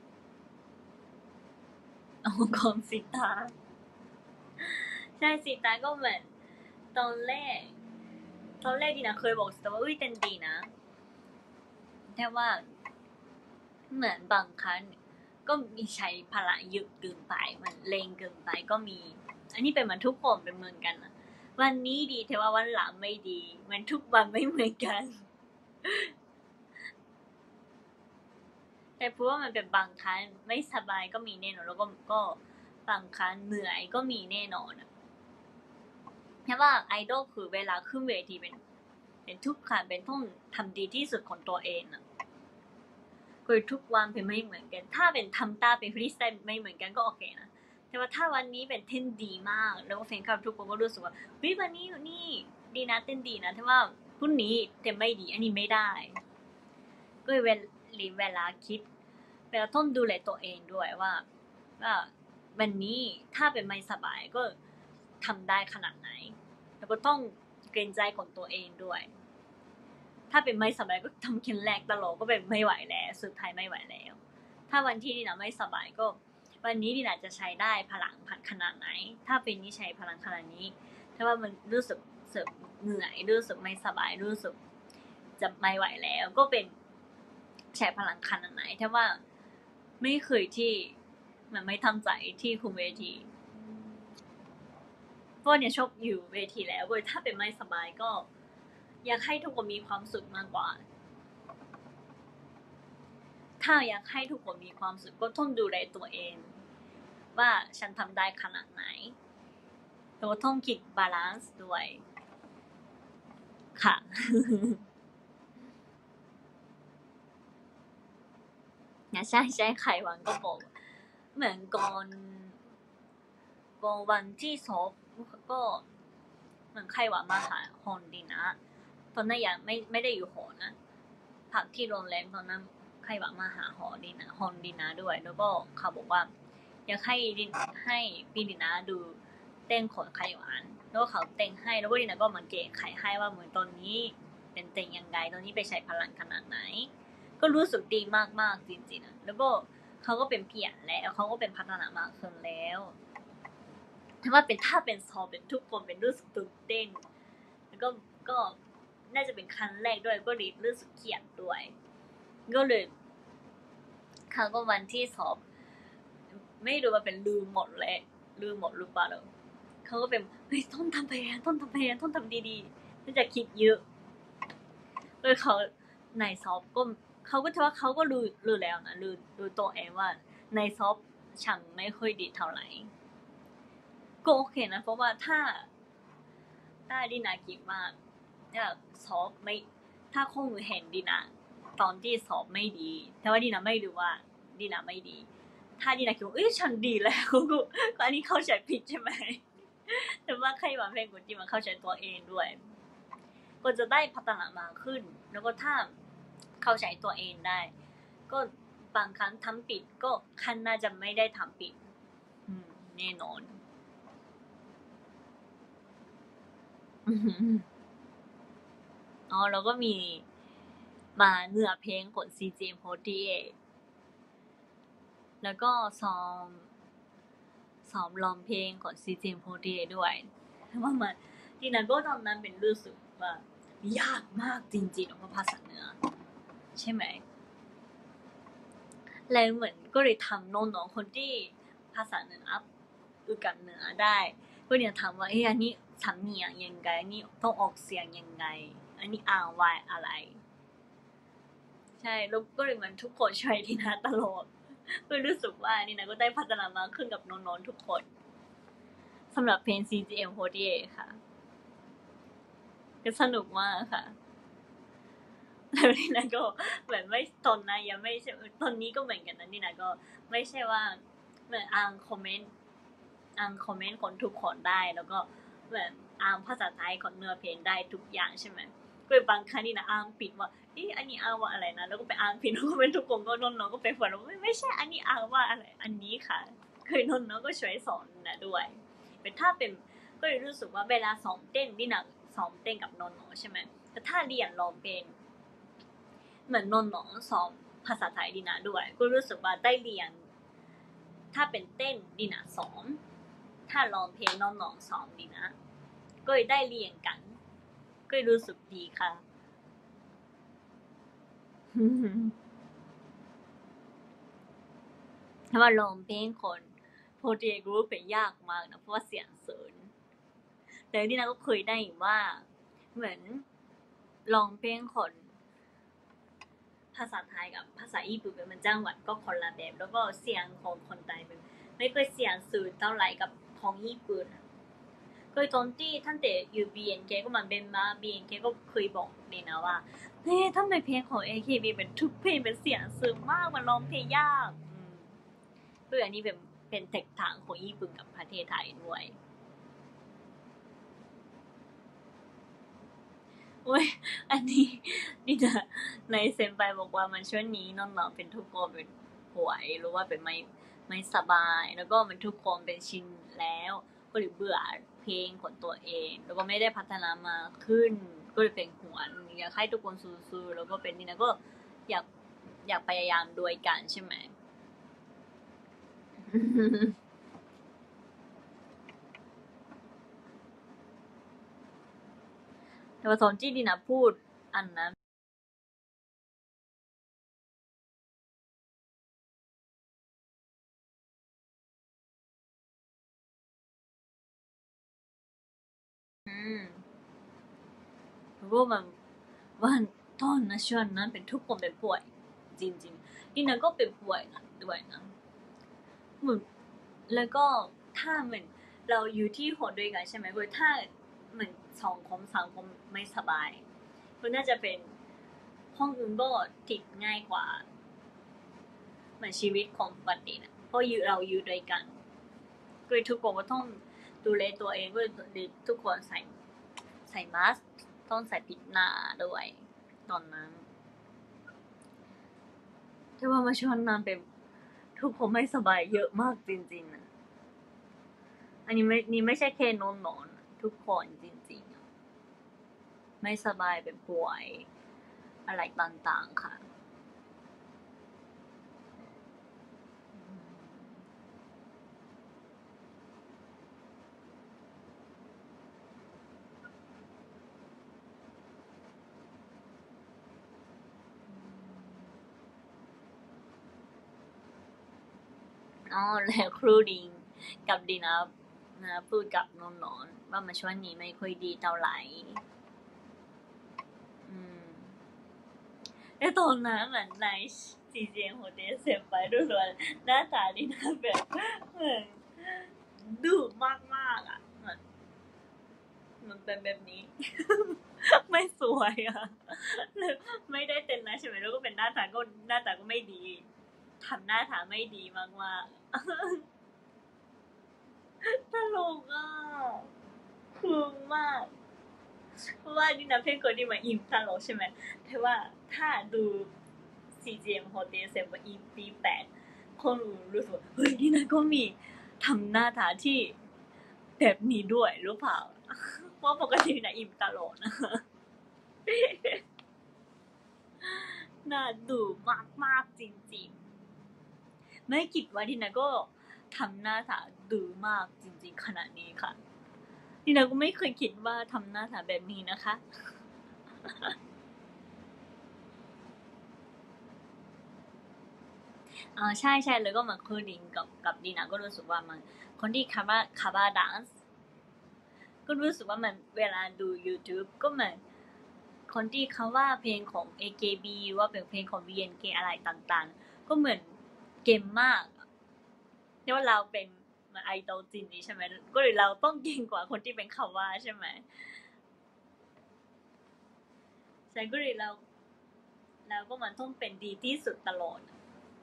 อ๋อของสิตาใช่สิตาก็เหมือนตอนแรกดีนะเคยบอกสิตาว่าเต้นดีนะแต่ว่าเหมือนบางครั้งก็มีใช้พละเยอะเกินไปมันเลงเกินไปก็มีอันนี้เป็นเหมือนทุกคนเป็นเหมือนกันนะวันนี้ดีแต่ว่าวันหลังไม่ดีมันทุกวันไม่เหมือนกันแต่เพราะว่ามันเป็นบางครั้งไม่สบายก็มีแน่นอนแล้วก็บางครั้งเหนื่อยก็มีแน่นอนเพราะว่าไอดอลคือเวลาขึ้นเวทีเป็นทุกครั้งเป็นต้องทำดีที่สุดของตัวเองคือทุกวันเป็นไม่เหมือนกันถ้าเป็นทำตาเป็นฟรีสไตล์ไม่เหมือนกันก็โอเคนะแต่ว่าถ้าวันนี้เป็นเต้นดีมากแล้วก็แฟนคลับทุกคนก็รู้สึกว่าวิวันนี้นี่ดีนะเต้นดีนะแต่ว่าพรุ่งนี้เต้นไม่ดีอันนี้ไม่ได้ก็เวลาคิดเวลาต้องดูแลตัวเองด้วยว่าวันนี้ถ้าเป็นไม่สบายก็ทำได้ขนาดไหนแล้วก็ต้องเกรงใจของตัวเองด้วยถ้าเป็นไม่สบายก็ทำแค่แรกตลอดก็เป็นไม่ไหวแล้วสุดท้ายไม่ไหวแล้วถ้าวันที่ดีนะไม่สบายก็วันนี้ดีนะจะใช้ได้พลังขนาดไหนถ้าเป็นนี้ใช้พลังขนาดนี้ถ้าว่ามันรู้สึกเหนื่อยรู้สึกไม่สบายรู้สึกจะไม่ไหวแล้วก็เป็นใช้พลังขนาดไหนถ้าว่าไม่เคยที่มันไม่ทำใจที่คุมเวทีเพราะเนี่ยชอบอยู่เวทีแล้วก็ถ้าเป็นไม่สบายก็อยากให้ทุกคนมีความสุขมากกว่าถ้าอยากให้ทุกคนมีความสุขก็ต้องดูแลตัวเองว่าฉันทำได้ขนาดไหนแล้วต้องคิดบาลานซ์ด้วยค่ะเนี่ยใช่ไขวันก็บอกเหมือนก่อนวันที่สอบก็เหมือนไขวันมาหาฮอนดีนะตอนนั้นยังไม่ได้อยู่หอนะพักที่โรงแรมตอนนั้นไขวันมาหาฮอนดีนะด้วยแล้วก็เขาบอกว่าอยากให้พี่ดีนะดูเต้นของไขวันแล้วเขาเต้นให้แล้วก็ดีนะก็มาเกะไขให้ว่าเหมือนตอนนี้เป็นเต้นยังไงตอนนี้ไปใช้พลังขนาดไหนก็รู้สึกดีมากๆจริงๆนะแล้วก็เขาก็เป็นเพียรแล้วเขาก็เป็นพัฒนามากขึ้นแล้วถ้าเป็นซอเป็นทุกคนเป็นรู้สึกตื่นเต้นแล้วก็น่าจะเป็นครั้งแรกด้วยก็รู้สึกเครียดด้วยก็เลยเขาก็วันที่สอบไม่รู้ว่าเป็นลืมหมดเลยลืมหมดหรือเปล่าเขาก็เป็นเฮ้ยต้องทำไปต้องทำดีๆน่าจะคิดเยอะเลยเขาในซอฟก็เขาก็ว่าเขาก็รู้แล้วนะรู้ตัวเองว่าในซอฟฉันไม่ค่อยดีเท่าไหร่ก็โอเคนะเพราะว่าถ้าดีนาคิดว่าสอบไม่ถ้าคงเห็นดีนะตอนที่สอบไม่ดีแต่ว่าดีนะไม่รู้ว่าดีนะไม่ดีถ้าดีนะคิดว่าฉันดีแล้วก็อันนี้เข้าใจผิดใช่ไหมแต่ว่าใครว่าเพลงกุจิมันเข้าใจตัวเองด้วยก็จะได้พัฒนามากขึ้นแล้วก็ถ้าเข้าใจตัวเองได้ก็บางครั้งทำผิดก็คันน่าจะไม่ได้ทำผิดแน่นอนแล้วก็มีมาเนื้อเพลงของ CGM48 แล้วก็ซ้อมร้องเพลงของ CGM48 ด้วยว่ามันทีนั้นก็ตอนนั้นเป็นรู้สึกว่ายากมากจริงๆเพราะภาษาเหนือใช่ไหมแล้วเหมือนก็เลยทำน้องๆคนที่ภาษาเหนือกับเหนือได้ก็เนี่ยถามว่าอันนี้สำเนียงยังไงอันนี้ต้องออกเสียงยังไงอันนี้อ่านว่าอะไรใช่แล้วก็เลยเหมือนทุกคนช่วยทีนะตลอดก็รู้สึกว่านี่นะก็ได้พัฒนามากขึ้นกับน้องๆทุกคนสำหรับเพลง CGM48 ค่ะก็สนุกมากค่ะแล้วนี่นะก็เหมือนไม่ตอนนั้นยังไม่ใช่ตอนนี้ก็เหมือนกันนะนี่นะก็ไม่ใช่ว่าเหมือนอ่านคอมเมนต์คนทุกคนได้แล้วก็เหมือนอ่านภาษาไทยของเนื้อเพลงได้ทุกอย่างใช่ไหมก็บางครั้งนี่นะอ่านผิดว่าอันนี้อ่านว่าอะไรนะแล้วก็ไปอ่านผิดแล้วก็เป็นทุกคนก็น้องๆก็ไปฝันว่าไม่ใช่อันนี้อ่านว่าอะไรอันนี้ค่ะเคยน้องๆก็ช่วยสอนนะด้วยเป็นถ้าเป็นก็เลยรู้สึกว่าเวลาซ้อมเต้นนี่นะซ้อมเต้นกับน้องๆใช่ไหมแต่ถ้าเรียนร้องเพลงเหมือนน้องๆซ้อมภาษาไทยดีนะด้วยก็รู้สึกว่าได้เรียนถ้าเป็นเต้นดีนะซ้อมถ้าร้องเพลงน้องๆซ้อมดีนะก็ได้เรียนกันก็รู้สึกดีค่ะถ้าว่าร้องเพลงคนโปรเจกต์รู้เป็นยากมากนะเพราะว่าเสียงสูงแต่ที่นะก็เคยได้ว่าเหมือนร้องเพลงคนภาษาไทยกับภาษาญี่ปุ่นเป็นมันจังหวัดก็คนละแบบแล้วก็เสียงของคนไทยเป็นไม่เคยเสียงสูงเท่าไหร่กับของญี่ปุ่นก็ตอนที่ท่านแต่อยู่ BNK ก็มันเป็นมา BNK ก็เคยบอกเลยนะว่าเฮ้ยทำไมเพลงของ AKB เป็นทุกเพลงเป็นเสียงซึ้งมากมันร้องเพลงยากคืออันนี้เป็นแตกต่างของญี่ปุ่นกับประเทศไทยด้วยโอ้ยอันนี้นี่จะในเซนไปบอกว่ามันช่วงนี้น้องๆเป็นทุกคนเป็นป่วยหรือว่าเป็นไม่สบายแล้วก็มันทุกคนเป็นชินแล้วก็เลยเบื่อเพลงของตัวเองแล้วก็ไม่ได้พัฒนามาขึ้นก็เลยเป็นห่วงอยากให้ทุกคนสู้ๆแล้วก็เป็นนี่นะก็อยากอยากพยายามด้วยกันใช่ไหม แต่ว่าตอนที่ดีนะพูดอันนั้นรู้ว่ามันว่าตอนนั้นช่วงนั้นเป็นทุกคนเป็นป่วยจริงๆดีนะก็เป็นป่วยนะด้วยนะเหมือนแล้วก็ถ้าเหมือนเราอยู่ที่หอด้วยกันใช่ไหมคือถ้าเหมือนสองคนไม่สบายก็น่าจะเป็นห้องอื่นก็ติดง่ายกว่าเหมือนชีวิตของปกตินะเพราะเราอยู่ด้วยกันก็ทุกคนก็ต้องดูแลตัวเองก็ทุกคนใส่มาสก์ต้องใส่ปิดหน้าด้วยตอนนั้นแต่ว่ามาช่วงนั้นเป็นทุกคนไม่สบายเยอะมากจริงๆนะอันนี้ไม่ใช่แค่นอนทุกคนจริงๆไม่สบายเป็นป่วยอะไรต่างๆค่ะอ๋อแล้วครูดิงกับดีนะพูดกับนนว่ามาช่วงนี้ไม่ค่อยดีเท่าไหร่แต่ตอนนั้นเหมือนในซีเจโฮเดสเซมไปด้วยหน้าตาดีนะแบบเหมือนดุมากๆอ่ะมันเป็นแบบนี้ไม่สวยอ่ะไม่ได้เต้นนะใช่ไหมแล้วก็เป็นหน้าตาก็ไม่ดีทำหน้าตาไม่ดีมากๆตลกอ่ะคึงมากเพราะว่าดินาเพลงคนที่มาอิมตลกใช่ไหมแต่ว่าถ้าดู CGM Hotel เซมว่า EP8 คนรู้สึกว่าเฮ้ยดินาก็มีทำหน้าตาที่แบบนี้ด้วยหรือเปล่าเพราะปกตินะอิมตลกนะน่าดูมากๆจริงๆไม่คิดว่าดินาก็ทำหน้าตาดูมากจริงๆขนาดนี้ค่ะดินาก็ไม่เคยคิดว่าทำหน้าตาแบบนี้นะคะใช่ใช่แล้วก็มาคือดิงกับดีนาก็รู้สึกว่ามันคนที่คาบาดันส์ก็รู้สึกว่ามันเวลาดู YouTube ก็เหมือนคนที่เขาว่าเพลงของ AKB ว่าเป็นเพลงของ BNK อะไรต่างๆก็เหมือนเก่งมากที่ว่าเราเป็นไอดอลจริงนี้ใช่ไหมก็เลยเราต้องเก่งกว่าคนที่เป็นคาว่าใช่ไหมใช่ก็เลยเราก็มันต้องเป็นดีที่สุดตลอด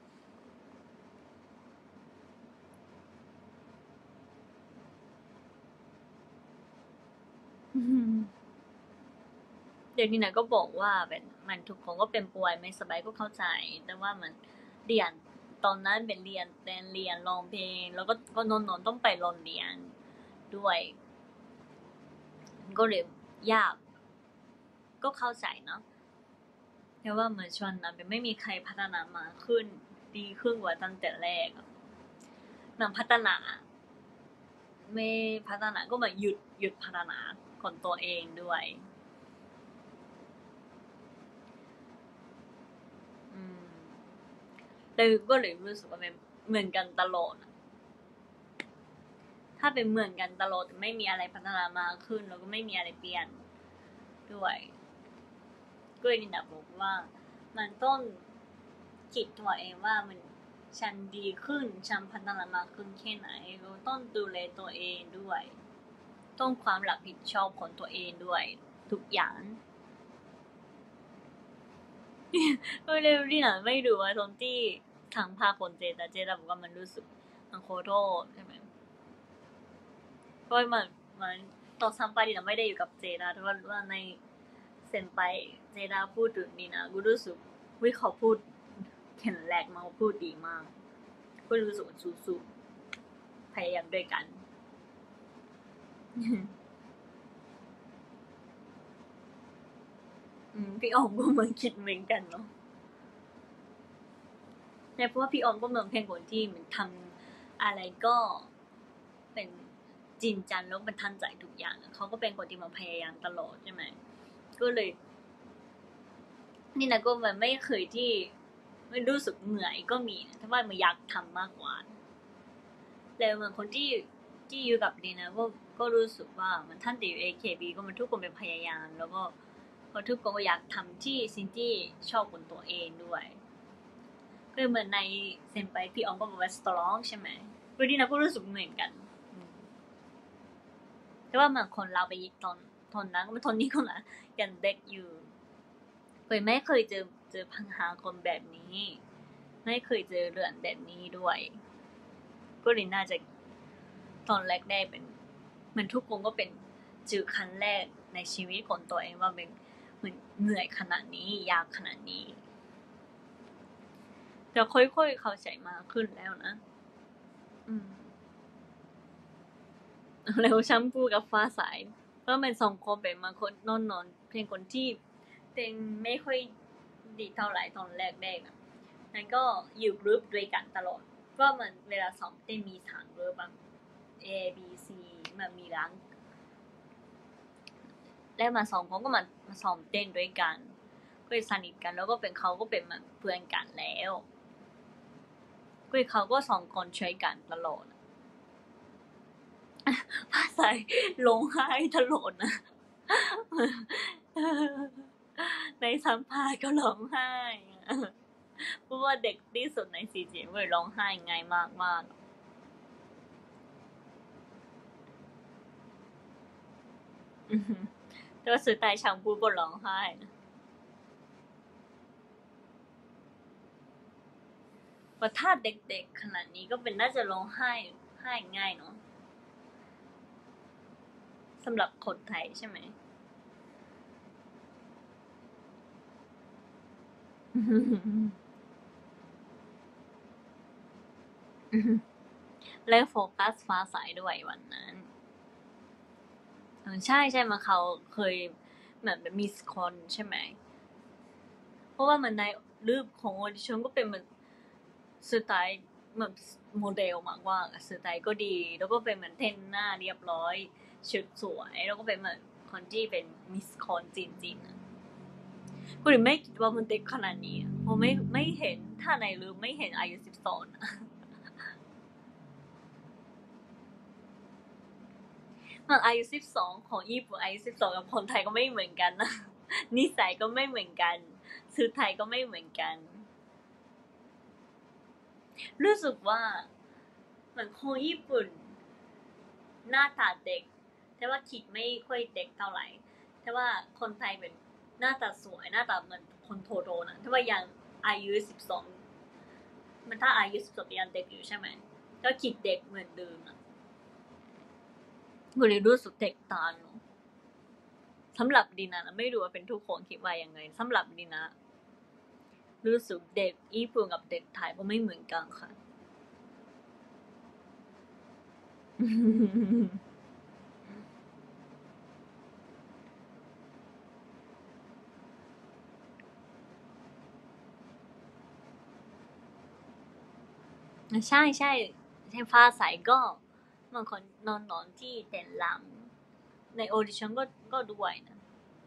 เดี๋ยวนี้นะก็บอกว่าเป็นมันทุกคนก็เป็นป่วยไม่สบายก็เข้าใจแต่ว่ามันเรียนตอนนั้นเป็นเรียนร้องเพลงแล้วก็นนต้องไปโรงเรียนด้วยก็เลยยากก็เข้าใจเนาะแต่ว่าเหมือนช่วงนั้นเป็นไม่มีใครพัฒนามาขึ้นดีขึ้นกว่าตั้งแต่แรกนำพัฒนาไม่พัฒนาก็มาหยุดพัฒนาของตัวเองด้วยอืมเลยก็เลยรู้สึกว่าเป็นเหมือนกันตลอด ถ้าเป็นเหมือนกันตลอดไม่มีอะไรพัฒนามาขึ้นแล้วก็ไม่มีอะไรเปลี่ยนด้วยก็เลยนินดาบอกว่ามันต้องคิดตัวเองว่ามันฉันดีขึ้นฉันพัฒนามาขึ้นแค่ไหนเราต้องดูแลตัวเองด้วยต้องความรับผิดชอบของตัวเองด้วยทุกอย่างก็เลยที่น่ะไม่รู้ว่าตรงที่ทางภาคคนเจแต่เจดาบอกว่ามันรู้สึกมันโคโทษใช่ไหมเพราะมันตอนซัมไปดีน่ะไม่ได้อยู่กับเจดาแต่ว่าในเซนไปเจดาพูดถึงนี่นะกูรู้สึกวิเขาพูดแข็งแรงมากพูดดีมากก็รู้สึกสู้ๆพยายามด้วยกันพี่ออมก็เหมือนคิดเหมือนกันเนาะเพราะว่าพี่ออมก็เหมือนเป็นคนที่มันทำอะไรก็เป็นจริงจังแล้วมันทันใจทุกอย่างเขาก็เป็นคนที่มาพยายามตลอดใช่ไหมก็เลยนี่นะก็มันไม่เคยที่ไม่รู้สึกเหนื่อยก็มีนะแต่ว่ามันอยากทำมากกว่าแล้วเหมือนคนที่อยู่กับดีนะก็รู้สึกว่ามันท่านติว AKB ก็มันทุกคนเป็นพยายามแล้วก็ทุกคนก็อยากทำที่สิ่งที่ชอบบนตัวเองด้วยก็เหมือนในเซนไปพี่ออมก็บอกว่า strong ใช่ไหมก็ดีนะก็รู้สึกเหมือนกันแต่ว่าเหมือนคนเราไปตอนนั้นก็ไม่ตอนนี้ก็นะยังเด็กอยู่ไม่เคยเจอปัญหาคนแบบนี้ไม่เคยเจอเรื่องแบบนี้ด้วยก็เลยน่าจะตอนแรกได้เป็นเหมือนทุกคนก็เป็นจือครั้งแรกในชีวิตของตัวเองว่าเป็นเหมือนเหนื่อยขนาดนี้ยากขนาดนี้แต่ค่อยๆเข้าใจมากขึ้นแล้วนะแล้วแชมพูกับฟ้าใสก็เป็นสองคนเป็นมาคนนอนเพลงคนที่เพลงไม่ค่อยดีเท่าไหร่ตอนแรกอ่ะนั้นก็อยู่กรุ๊ปด้วยกันตลอดก็เหมือนเวลาซ้อมเต้นมีทางกรุ๊ปแบบ A B C มันมีร้านแล้วมาสองคนก็มาซ้อมเต้นด้วยกันก็สนิทกันแล้วก็เป็นเขาก็เป็นเหมือนเพื่อนกันแล้วก็เขาก็สองคนช่วยกันตลอดภาษาร้องไห้ตลอดนะในสัมภาษณ์ก็ร้องไห้เพราะว่าเด็กที่สุดในซีจีก็ร้องไห้ง่ายมากๆแต่ว่าสุดท้ายช่างพูดก็ร้องไห้นะว่าถ้าเด็กๆขนาดนี้ก็เป็นน่าจะร้องไห้ง่ายเนาะสำหรับคนไทยใช่ไหมแล้วโฟกัสฟ้าใสด้วยวันนั้นใช่มาเขาเคยเหมือนมิสคอนใช่ไหมเพราะว่าเหมือนในรูปของออดิชั่นก็เป็นเหมือนสไตล์เหมือนโมเดลมากกว่าสไตล์ก็ดีแล้วก็เป็นเหมือนเทนหน้าเรียบร้อยชุดสวยแล้วก็เป็นเหมือนคนที่เป็นมิสคอนจริงๆคุณไม่คิดว่ามันเด็กขนาดนี้เพราะไม่เห็นถ้าในรูปไม่เห็นอายุ12มันอายุ12ของญี่ปุ่นอายุ12กับคนไทยก็ไม่เหมือนกันนะนิสัยก็ไม่เหมือนกันสื่อไทยก็ไม่เหมือนกันรู้สึกว่าเหมือนคนญี่ปุ่นหน้าตาเด็กแต่ว่าคิดไม่ค่อยเด็กเท่าไหร่แต่ว่าคนไทยเป็นหน้าตาสวยหน้าตาเหมือนคนโทโตนะแต่ว่ายังอายุ12มันถ้าอายุ12ยังเด็กอยู่ใช่ไหมก็คิดเด็กเหมือนเดิมนะก็เลยรู้สึกแตกต่างเนาะสำหรับดีนะไม่รู้ว่าเป็นทุกคนคิดว่ายังไงสำหรับดีนะรู้สึกเด็กญี่ปุ่นกับเด็กไทยก็ไม่เหมือนกันค่ะใช่ใช่ฟ้าใสก็บางคนนอนที่เต็นท์ลำในออดิชั่นก็ด้วยนะ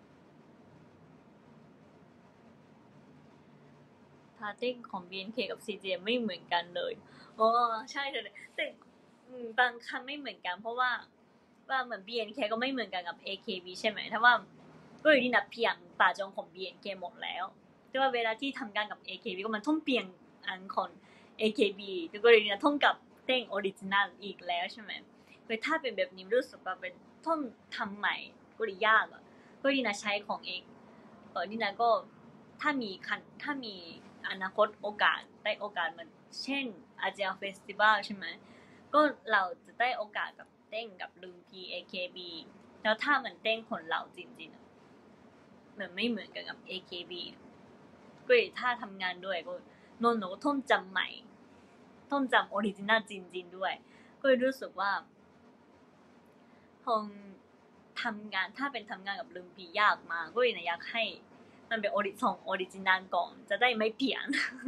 พาร์ติ้งของ BNK กับ CJ ไม่เหมือนกันเลยอ๋อใช่แต่บางครั้งไม่เหมือนกันเพราะว่าเหมือน BNK ก็ไม่เหมือนกันกับ AKB ใช่ไหมถ้าว่าก็อยู่ที่นับเพียงป่าจองของ BNK หมดแล้วแต่ว่าเวลาที่ทำงานกับ AKB ก็มันต้องเปลี่ยนอันของ AKB ก็เลยนะต้องกับเต้งออริจินัลอีกแล้วใช่ไหมคือถ้าเป็นแบบนี้รู้สึกว่าเป็นต้องทำใหม่ก็เลยยากอ่ะก็ดีนะใช้ของเองดีนะก็ถ้ามีอนาคตโอกาสได้โอกาสมันเช่นอาเจียเฟสติวัลใช่ไหมก็เราจะได้โอกาสกับเต้นกับลุงพี AKB แล้วถ้ามันเต้นคนเราจริงๆมันไม่เหมือนกันกับ AKB ก็เลยถ้าทำงานด้วยก็โน้ตต้องจำใหม่ต้องจำออริจินัลจริงๆด้วยก็เลยรู้สึกว่าคงทำงานถ้าเป็นทำงานกับลุงพียากมากก็เลยอยากให้มันเป็นออริจินัลก่อนจะได้ไม่เปลี่ยน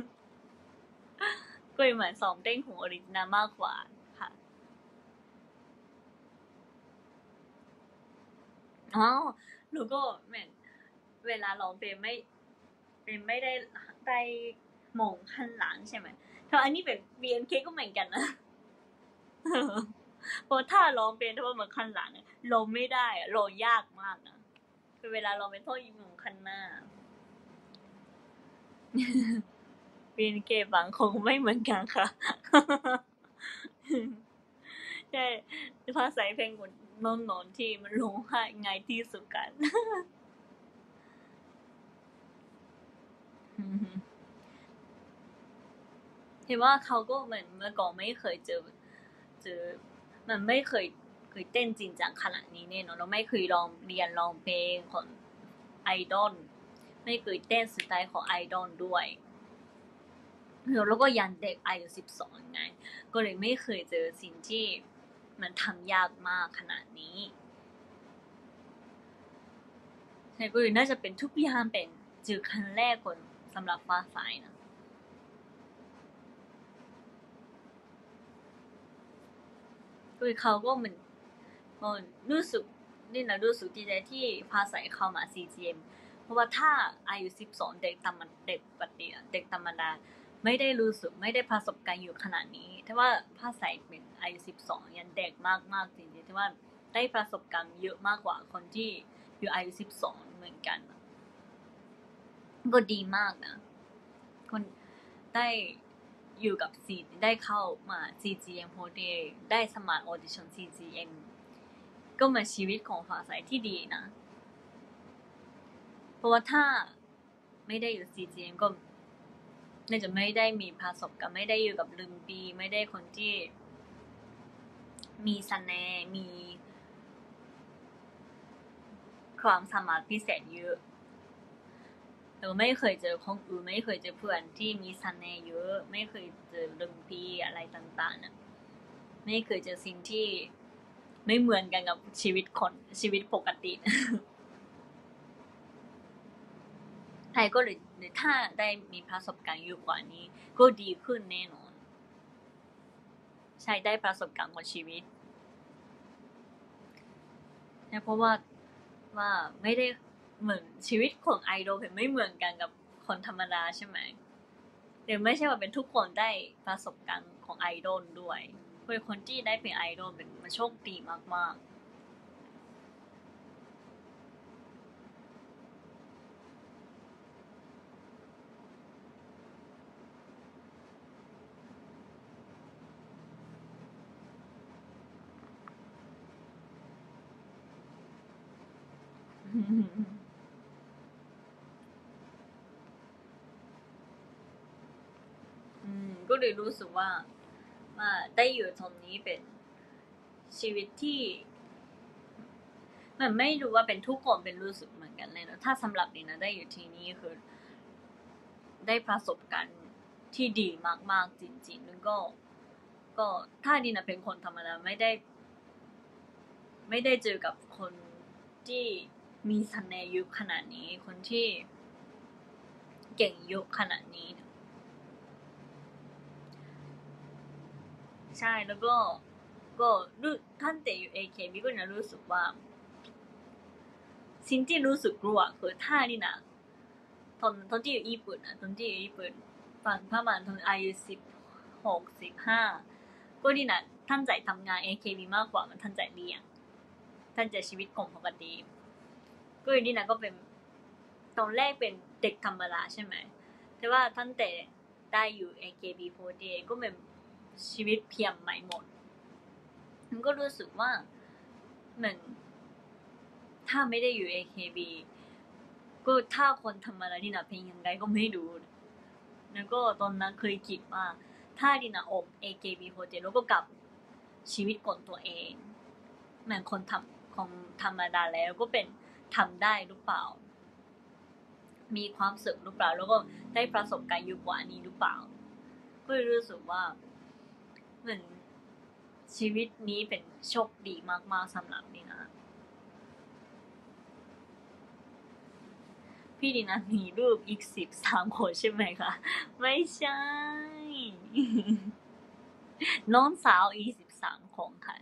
ก็เลยเหมือนซ้อมเต้นของออริจินัลมากกว่าค่ะอ๋อหนูก็เหมือนเวลาร้องเพลงไม่ได้มองข้างหลังใช่ไหมถ้าอันนี้เป็น BNK ก็เหมือนกันนะเพราะถ้าร้องเพลงถ้าว่ามันข้างหลังร้องไม่ได้ร้องยากมากนะคือเวลาร้องเป็นต้องอยู่ข้างหน้า BNK บางคงไม่เหมือนกันค่ะใช่ภาษาเพลงของนนที่มันร้องไห้ง่ายที่สุดกันเห็นว่าเขาก็เหมือนเมื่อก่อนไม่เคยเจอมันไม่เคยเต้นจริงจังขนาดนี้เนี่ยเนาะเราไม่เคยเรียนร้องเพลงของไอดอลไม่เคยเต้นสไตล์ของไอดอลด้วยแล้วก็ยังเด็กอายุ12ไงก็เลยไม่เคยเจอสิ่งที่มันทำยากมากขนาดนี้ใช่ก็เลยน่าจะเป็นทุกอย่างเป็นเจอครั้งแรกคนสำหรับฟ้าใสนะก็เลยเขาก็เหมือนรู้สึกนี่นะรู้สึกดีใจที่ฟ้าใสเข้ามา CGM เพราะว่าถ้าอายุ12เด็กปกติเด็กธรรมดาไม่ได้รู้สึกไม่ได้ประสบการณ์อยู่ขนาดนี้แต่ว่าฟ้าใสเป็นอายุ12ยังเด็กมากๆจริงๆที่ว่าได้ประสบการณ์เยอะมากกว่าคนที่อยู่อายุ12เหมือนกันก็ดีมากนะคนได้อยู่กับได้เข้ามา CGM โฮเดได้สมัครออดิชั่น CGM ก็เหมือนชีวิตของฟ้าใสที่ดีนะเพราะว่าถ้าไม่ได้อยู่ CGM ก็น่าจะไม่ได้มีประสบการณ์ไม่ได้อยู่กับลุงปีไม่ได้คนที่มีเสน่ห์มีความสามารถพิเศษเยอะแต่ไม่เคยเจอคนอื่นไม่เคยเจอเพื่อนที่มีเสน่ห์เยอะไม่เคยเจอลุงปีอะไรต่างๆนะไม่เคยเจอสิ่งที่ไม่เหมือนกันกับชีวิตปกติไทยก็เลยถ้าได้มีประสบการณ์เยอะกว่านี้ก็ดีขึ้นแน่นอนใช่ได้ประสบการณ์ของชีวิตเพราะว่าไม่ได้เหมือนชีวิตของไอดอลเป็นไม่เหมือนกันกับคนธรรมดาใช่ไหมหรือไม่ใช่ว่าเป็นทุกคนได้ประสบการณ์ของไอดอลด้วยเป็นคนที่ได้เป็นไอดอลเป็นมันโชคดีมากๆก็เลยรู้สึกว่าได้อยู่ตรงนี้เป็นชีวิตที่มันไม่รู้ว่าเป็นทุกคนเป็นรู้สึกเหมือนกันเลยนะถ้าสำหรับนี่นะได้อยู่ที่นี่คือได้ประสบการณ์ที่ดีมากๆจริงๆแล้วก็ถ้าดีนะเป็นคนธรรมดาไม่ได้เจอกับคนที่มีเสน่ห์เยอะขนาดนี้คนที่เก่งเยอะขนาดนี้ใช่แล้วก็รู้ท่านแต่อยู่ AKB ก็จะรู้สึกว่าสิ่งที่รู้สึกกลัวคือถ้านี่นะตอนที่อยู่ญี่ปุ่นนะตอนที่อยู่ญี่ปุ่นฟังประมาณตอนอายุ16-15ก็นี่นะท่านใจทำงาน AKB มากกว่ามันท่านใจเรียนท่านใจชีวิตของปกติก็อยู่นี่นะก็เป็นตอนแรกเป็นเด็กธรรมดาใช่ไหมแต่ว่าท่านแต่ได้อยู่ AKB48 ก็เป็นชีวิตเพียงใหม่หมดมันก็รู้สึกว่าเหมือนถ้าไม่ได้อยู่ AKB ก็ถ้าคนธรรมดาที่น่ะเป็นยังไงก็ไม่รู้แล้วก็ตอนนั้นเคยคิดว่าถ้าดินะออก AKB48 แล้วก็กลับชีวิตของตัวเองเหมือนคนของธรรมดาแล้วก็เป็นทำได้หรือเปล่ามีความสุขหรือเปล่าแล้วก็ได้ประสบการณ์เยอะกว่านี้หรือเปล่าก็รู้สึกว่าเหมือนชีวิตนี้เป็นโชคดีมากๆสำหรับนี่นะพี่ดินะมีลูกอีก13 คนใช่ไหมคะไม่ใช่ น้องสาวอีก13 คนค่ะ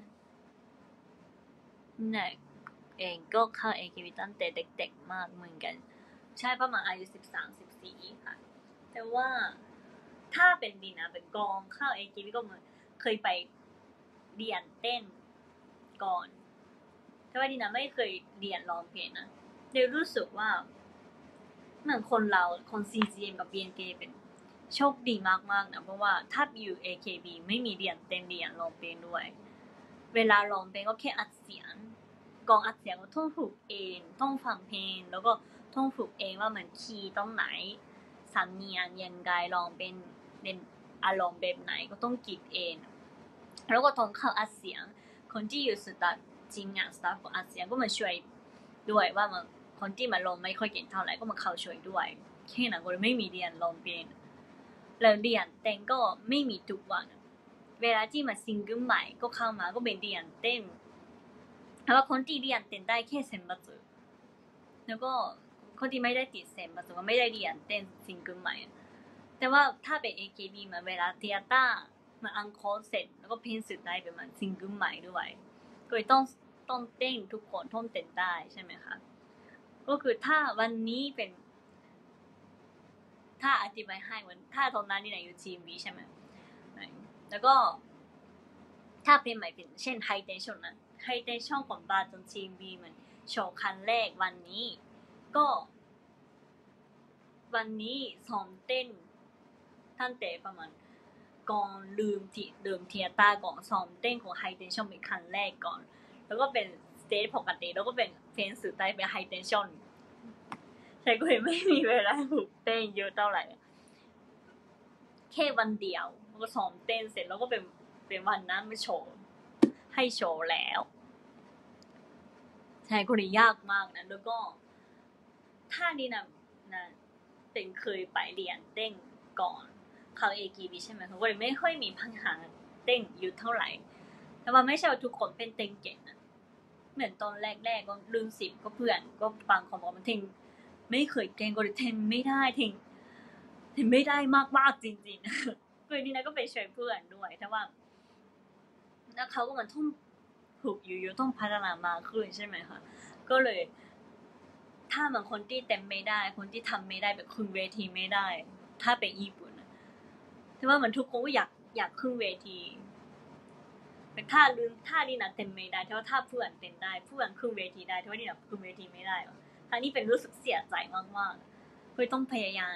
เนี่ยเองก็เข้า AKB ตั้งแต่เด็กๆมากเหมือนกันใช่ประมาณอายุ13-14ค่ะแต่ว่าถ้าเป็นดีนะเป็นกองเข้า AKB ก็เคยไปเรียนเต้นก่อนแต่ว่าดีนะไม่เคยเรียนร้องเพลงนะเดี๋ยวรู้สึกว่าเหมือนคนเราคน CGM กับ BNK เป็นโชคดีมากๆนะเพราะว่าถ้าอยู่ AKB ไม่มีเรียนเต้นเรียนร้องเพลงด้วยเวลาร้องเพลงก็แค่อัดเสียงกองอัดเสียงก็ต้องฝึกเองต้องฟังเพลงแล้วก็ต้องฝึกเองว่ามันคีย์ตรงไหนสำเนียงยังไงร้องเป็นอารมณ์แบบไหนก็ต้องคิดเองแล้วก็ต้องเข้าอัดเสียงคนที่อยู่สตาฟจริงอ่ะสตาฟของอัดเสียงก็มาช่วยด้วยว่ามันคนที่มาลงไม่ค่อยเก่งเท่าไหร่ก็มาเข้าช่วยด้วยแค่นั้นก็ไม่มีเรียนร้องเพลงแล้วเรียนเต้นก็ไม่มีทุกวันเวลาที่มาซิงเกิลใหม่ก็เข้ามาก็เป็นเรียนเต้นแต่ว่าคนที่เรียนเต้นได้แค่เซนบัตแล้วก็คนที่ไม่ได้ติดเซนบัตก็ไม่ได้เรียนเต้นซิงเกิลใหม่แต่ว่าถ้าเป็น AKB มาเวลาเทียต้ามาอังคอร์เสร็จแล้วก็เพลงสุดท้ายเป็นมันซิงเกิลใหม่ด้วยก็เลยต้องเต้นทุกคนต้องเต้นได้ใช่ไหมคะก็คือถ้าวันนี้เป็นถ้าอธิบายให้วันถ้าตอนนั้นนี่นะอยู่ทีมวีใช่ไหมแล้วก็ถ้าเป็นใหม่เป็นเช่นไฮเทนชั่นนะไฮเทนชั่นของบาร์จนทีมวีมันโชว์คันแรกวันนี้ก็วันนี้ซ้อมเต้นตั้งแต่ประมาณก่อนลืมเทียต้าก่อนซ้อมเต้นของไฮเทนชั่นเป็นคันแรกก่อนแล้วก็เป็นสเตจปกติแล้วก็เป็นเพลงสุดท้ายเป็นไฮเทนชั่นใช่ก็เลยไม่มีเวลาฝึกเต้นเยอะเท่าไหร่แค่วันเดียวแล้วก็ซ้อมเต้นเสร็จแล้วก็เป็นวันนั้นมาโชว์ให้โชว์แล้วใช่ก็เลยยากมากนะแล้วก็ถ้านี่นะเต้นเคยไปเรียนเต้นก่อนเขา AKB ใช่ไหมเขาก็เลยไม่ค่อยมีปัญหาเต้นอยู่เท่าไหร่แต่ว่าไม่ใช่ว่าทุกคนเป็นเต้นเก่งนะเหมือนตอนแรกๆก็ลืม10ก็เพื่อนก็ฟังของบอกมันเต้นไม่เคยเก่งก็เลยเต้นไม่ได้เต้นไม่ได้มากๆจริงๆก็นี่นะก็ไปช่วยเพื่อนด้วยแต่ว่าแล้วเขาก็มันต้องฝึกอยู่ต้องพัฒนามากขึ้นใช่ไหมคะก็เลยถ้าบางคนที่เต็มไม่ได้คนที่ทำไม่ได้แบบขึ้นเวทีไม่ได้ถ้าเป็นญี่ปุ่นแต่ว่ามันทุกคนก็อยากขึ้นเวทีแต่ถ้าดีนะเต็มไม่ได้แต่ว่าถ้าเพื่อนเต็มได้เพื่อนขึ้นเวทีได้แต่ว่าดีนะขึ้นเวทีไม่ได้ทั้งนี้เป็นรู้สึกเสียใจมากๆคือต้องพยายาม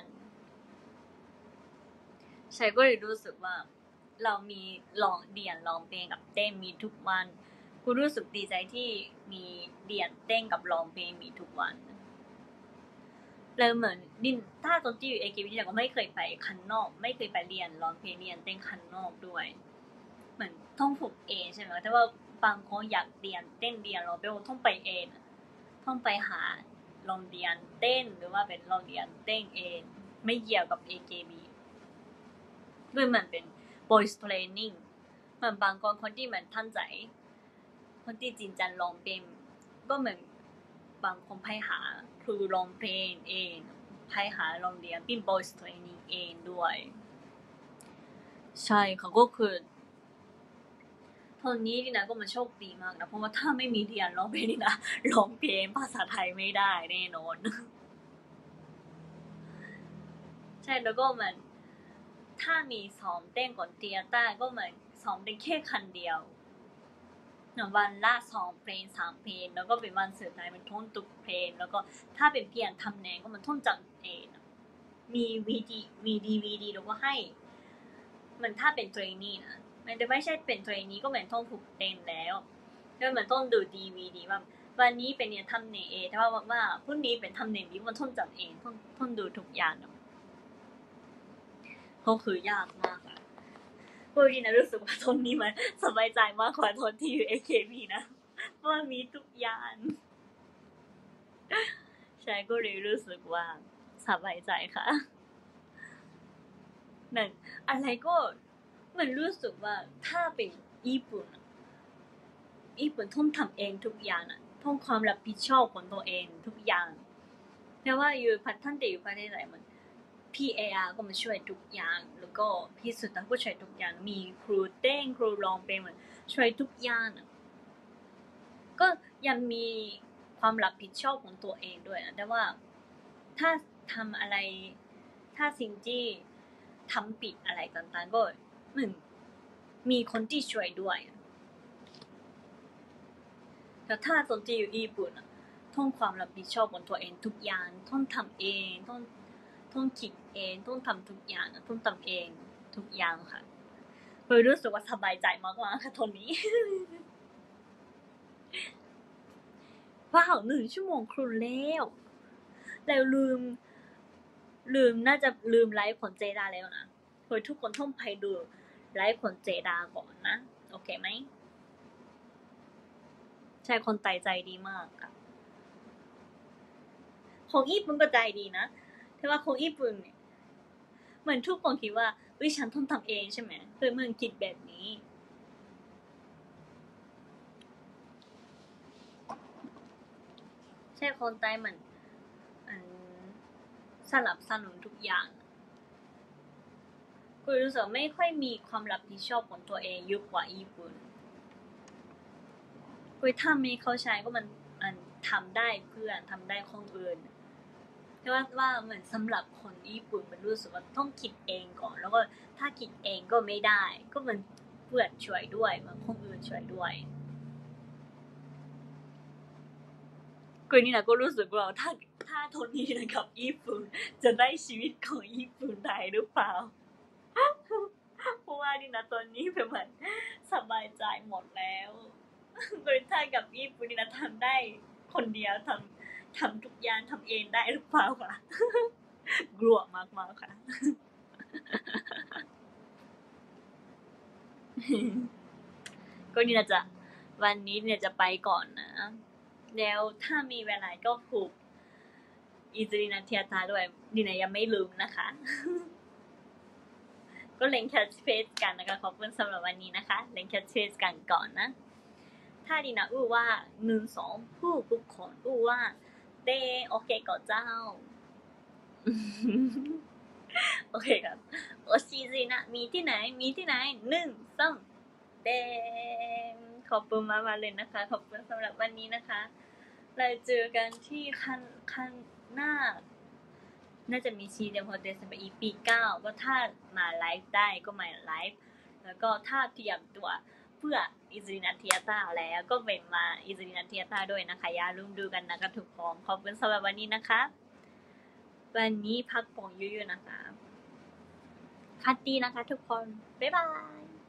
ใช่ก็เลยรู้สึกว่าเรามีเรียนร้องเพลงกับเต้นมีทุกวันกูรู้สึกดีใจที่มีเรียนเต้นกับร้องเพลงมีทุกวันแล้วเหมือนดินถ้าตอนที่อยู่ AKB เนี่ยก็ไม่เคยไปข้างนอกไม่เคยไปเรียนร้องเพลงเรียนเต้นข้างนอกด้วยเหมือนต้องฝึกเองใช่ไหมแต่ว่าบางคนอยากเรียนเต้นเรียนร้องเพลงต้องไปเองต้องไปหาโรงเรียนเต้นหรือว่าเป็นโรงเรียนเต้นเองไม่เกี่ยวกับ AKBด้วยมันเป็น boys training เหมือนบางคนที่มันทันใจคนที่จริงจังร้องเพลงก็เหมือนบางคนไปหาครูร้องเพลงเองไปหาโรงเรียนเป็น boys training เองด้วยใช่ค่ะก็คือตอนนี้นี่นะก็มันโชคดีมากนะเพราะว่าถ้าไม่มีเรียนร้องเพลงนี่นะร้องเพลงภาษาไทยไม่ได้แน่นอนใช่แล้วก็มันถ้ามีซ้อมเต้นก่อนเตียต้าก็เหมือนซ้อมเป็นแค่คันเดียววันละ2เพลง3เพลงแล้วก็เป็นวันสุดท้ายมันท่องทุกเพลงแล้วก็ถ้าเป็นเปลี่ยนทำแนงก็มันท่องจำเองมีวีดีแล้วก็ให้มันถ้าเป็นเทรนนี่นะมันจะไม่ใช่เป็นเทรนนี่ก็เหมือนท่องฝึกเต้นแล้วมันต้องดูดีวีดีว่าวันนี้เป็นเนี่ยทำเนเอแต่ว่าพรุ่งนี้เป็นทำเนนี้มันท่นจัดเองท่นดูทุกอย่างก็คือยากมากอะพวกนี้นะรู้สึกว่าทนนี้มันสบายใจมากกว่าทนที่อยู่ AKB นะเพราะว่ามีทุกอย่างใช่ก็เลยรู้สึกว่าสบายใจค่ะหนึ่งอะไรก็มันรู้สึกว่าถ้าเป็นญี่ปุ่นต้องทำเองทุกอย่างอะต้องความรับผิดชอบของตัวเองทุกอย่างแต่ว่าอยู่ท่านแต่อยู่ประเทศไหนมันพี่เออาก็มาช่วยทุกอย่างแล้วก็พี่สุดท้ายก็ช่วยทุกอย่างมีครูเต้นครูร้องเพลงมันช่วยทุกอย่างก็ยังมีความรับผิดชอบของตัวเองด้วยนะแต่ว่าถ้าทำอะไรถ้าสิ่งที่ทำผิดอะไรต่างๆก็เหมือนมีคนที่ช่วยด้วยแต่ถ้าตอนที่อยู่ญี่ปุ่นต้องความรับผิดชอบของตัวเองทุกอย่างต้องทำเองต้องคิดเองต้องทำทุกอย่างต้องทำเองทุกอย่างค่ะเลยรู้สึกว่าสบายใจมากๆค่ะตอนนี้ ว้าว1 ชั่วโมงครึ่งแล้วลืมน่าจะลืมไลฟ์ของเจดาแล้วนะเฮ้ยทุกคนต้องไปดูไลฟ์ของเจดาก่อนนะโอเคไหมใช่คนใจดีมากค่ะของญี่ปุ่นก็ใจดีนะแต่ว่าของญี่ปุ่นเนี่ยเหมือนทุกคนคิดว่าวิฉันต้องทำเองใช่ไหมคือมึงคิดแบบนี้ใช่คนใต้เหมือนสลับสนุนทุกอย่างกูรู้สึกไม่ค่อยมีความรับผิดชอบของตัวเองเยอะกว่าญี่ปุ่นกูถ้าไม่เข้าใจก็มันทำได้เพื่อนทำได้คนอื่นแต่ว่าเหมือนสำหรับคนญี่ปุ่นมันรู้สึกว่าต้องคิดเองก่อนแล้วก็ถ้าคิดเองก็ไม่ได้ก็เหมือนเพื่อนช่วยด้วยเหมือนคนอื่นช่วยด้วยกูนี่นะก็รู้สึกว่าถ้าโทนี่นะกับญี่ปุ่นจะได้ชีวิตของญี่ปุ่นได้หรือเปล่าเพราะว่านี่นะตอนนี้เป็นเหมือนสบายใจหมดแล้วกูถ้ากับญี่ปุ่นนี่นะทำได้คนเดียวทำทุกอย่างทำเองได้หรือเปล่าคะกลัวมากๆค่ะก็นี่นะจะวันนี้เนี่ยจะไปก่อนนะแล้วถ้ามีเวลาก็ผูกอิจรินาเทียตาด้วยดีนะยังไม่ลืมนะคะก็เล่นแคทเฟสกันนะคะขอบคุณสำหรับวันนี้นะคะเล่นแคทเฟสกันก่อนนะถ้าดีนะอู้ว่า1 2ผู้ทุกคนอู้ว่าเต้โอเคก่อนเจ้าโอเคครับโอชิจินะมีที่ไหน1 2เต้ขอบคุณมากๆเลยนะคะขอบคุณสำหรับวันนี้นะคะเราเจอกันที่คันหน้าน่าจะมีซีเรียมโฮเทลสเปอีปี9ก็ถ้ามาไลฟ์ได้ก็มาไลฟ์แล้วก็ถ้าเตรียมตัวเพื่ออิซรินาเทียต้าแล้วก็เป็นมาอิซรินาเทียต้าด้วยนะคะอย่าลืมดูกันนะคะทุกคนขอบคุณสำหรับวันนี้นะคะวันนี้พักผ่อนเยอะๆนะคะคัดดีนะคะทุกคนบ๊ายบาย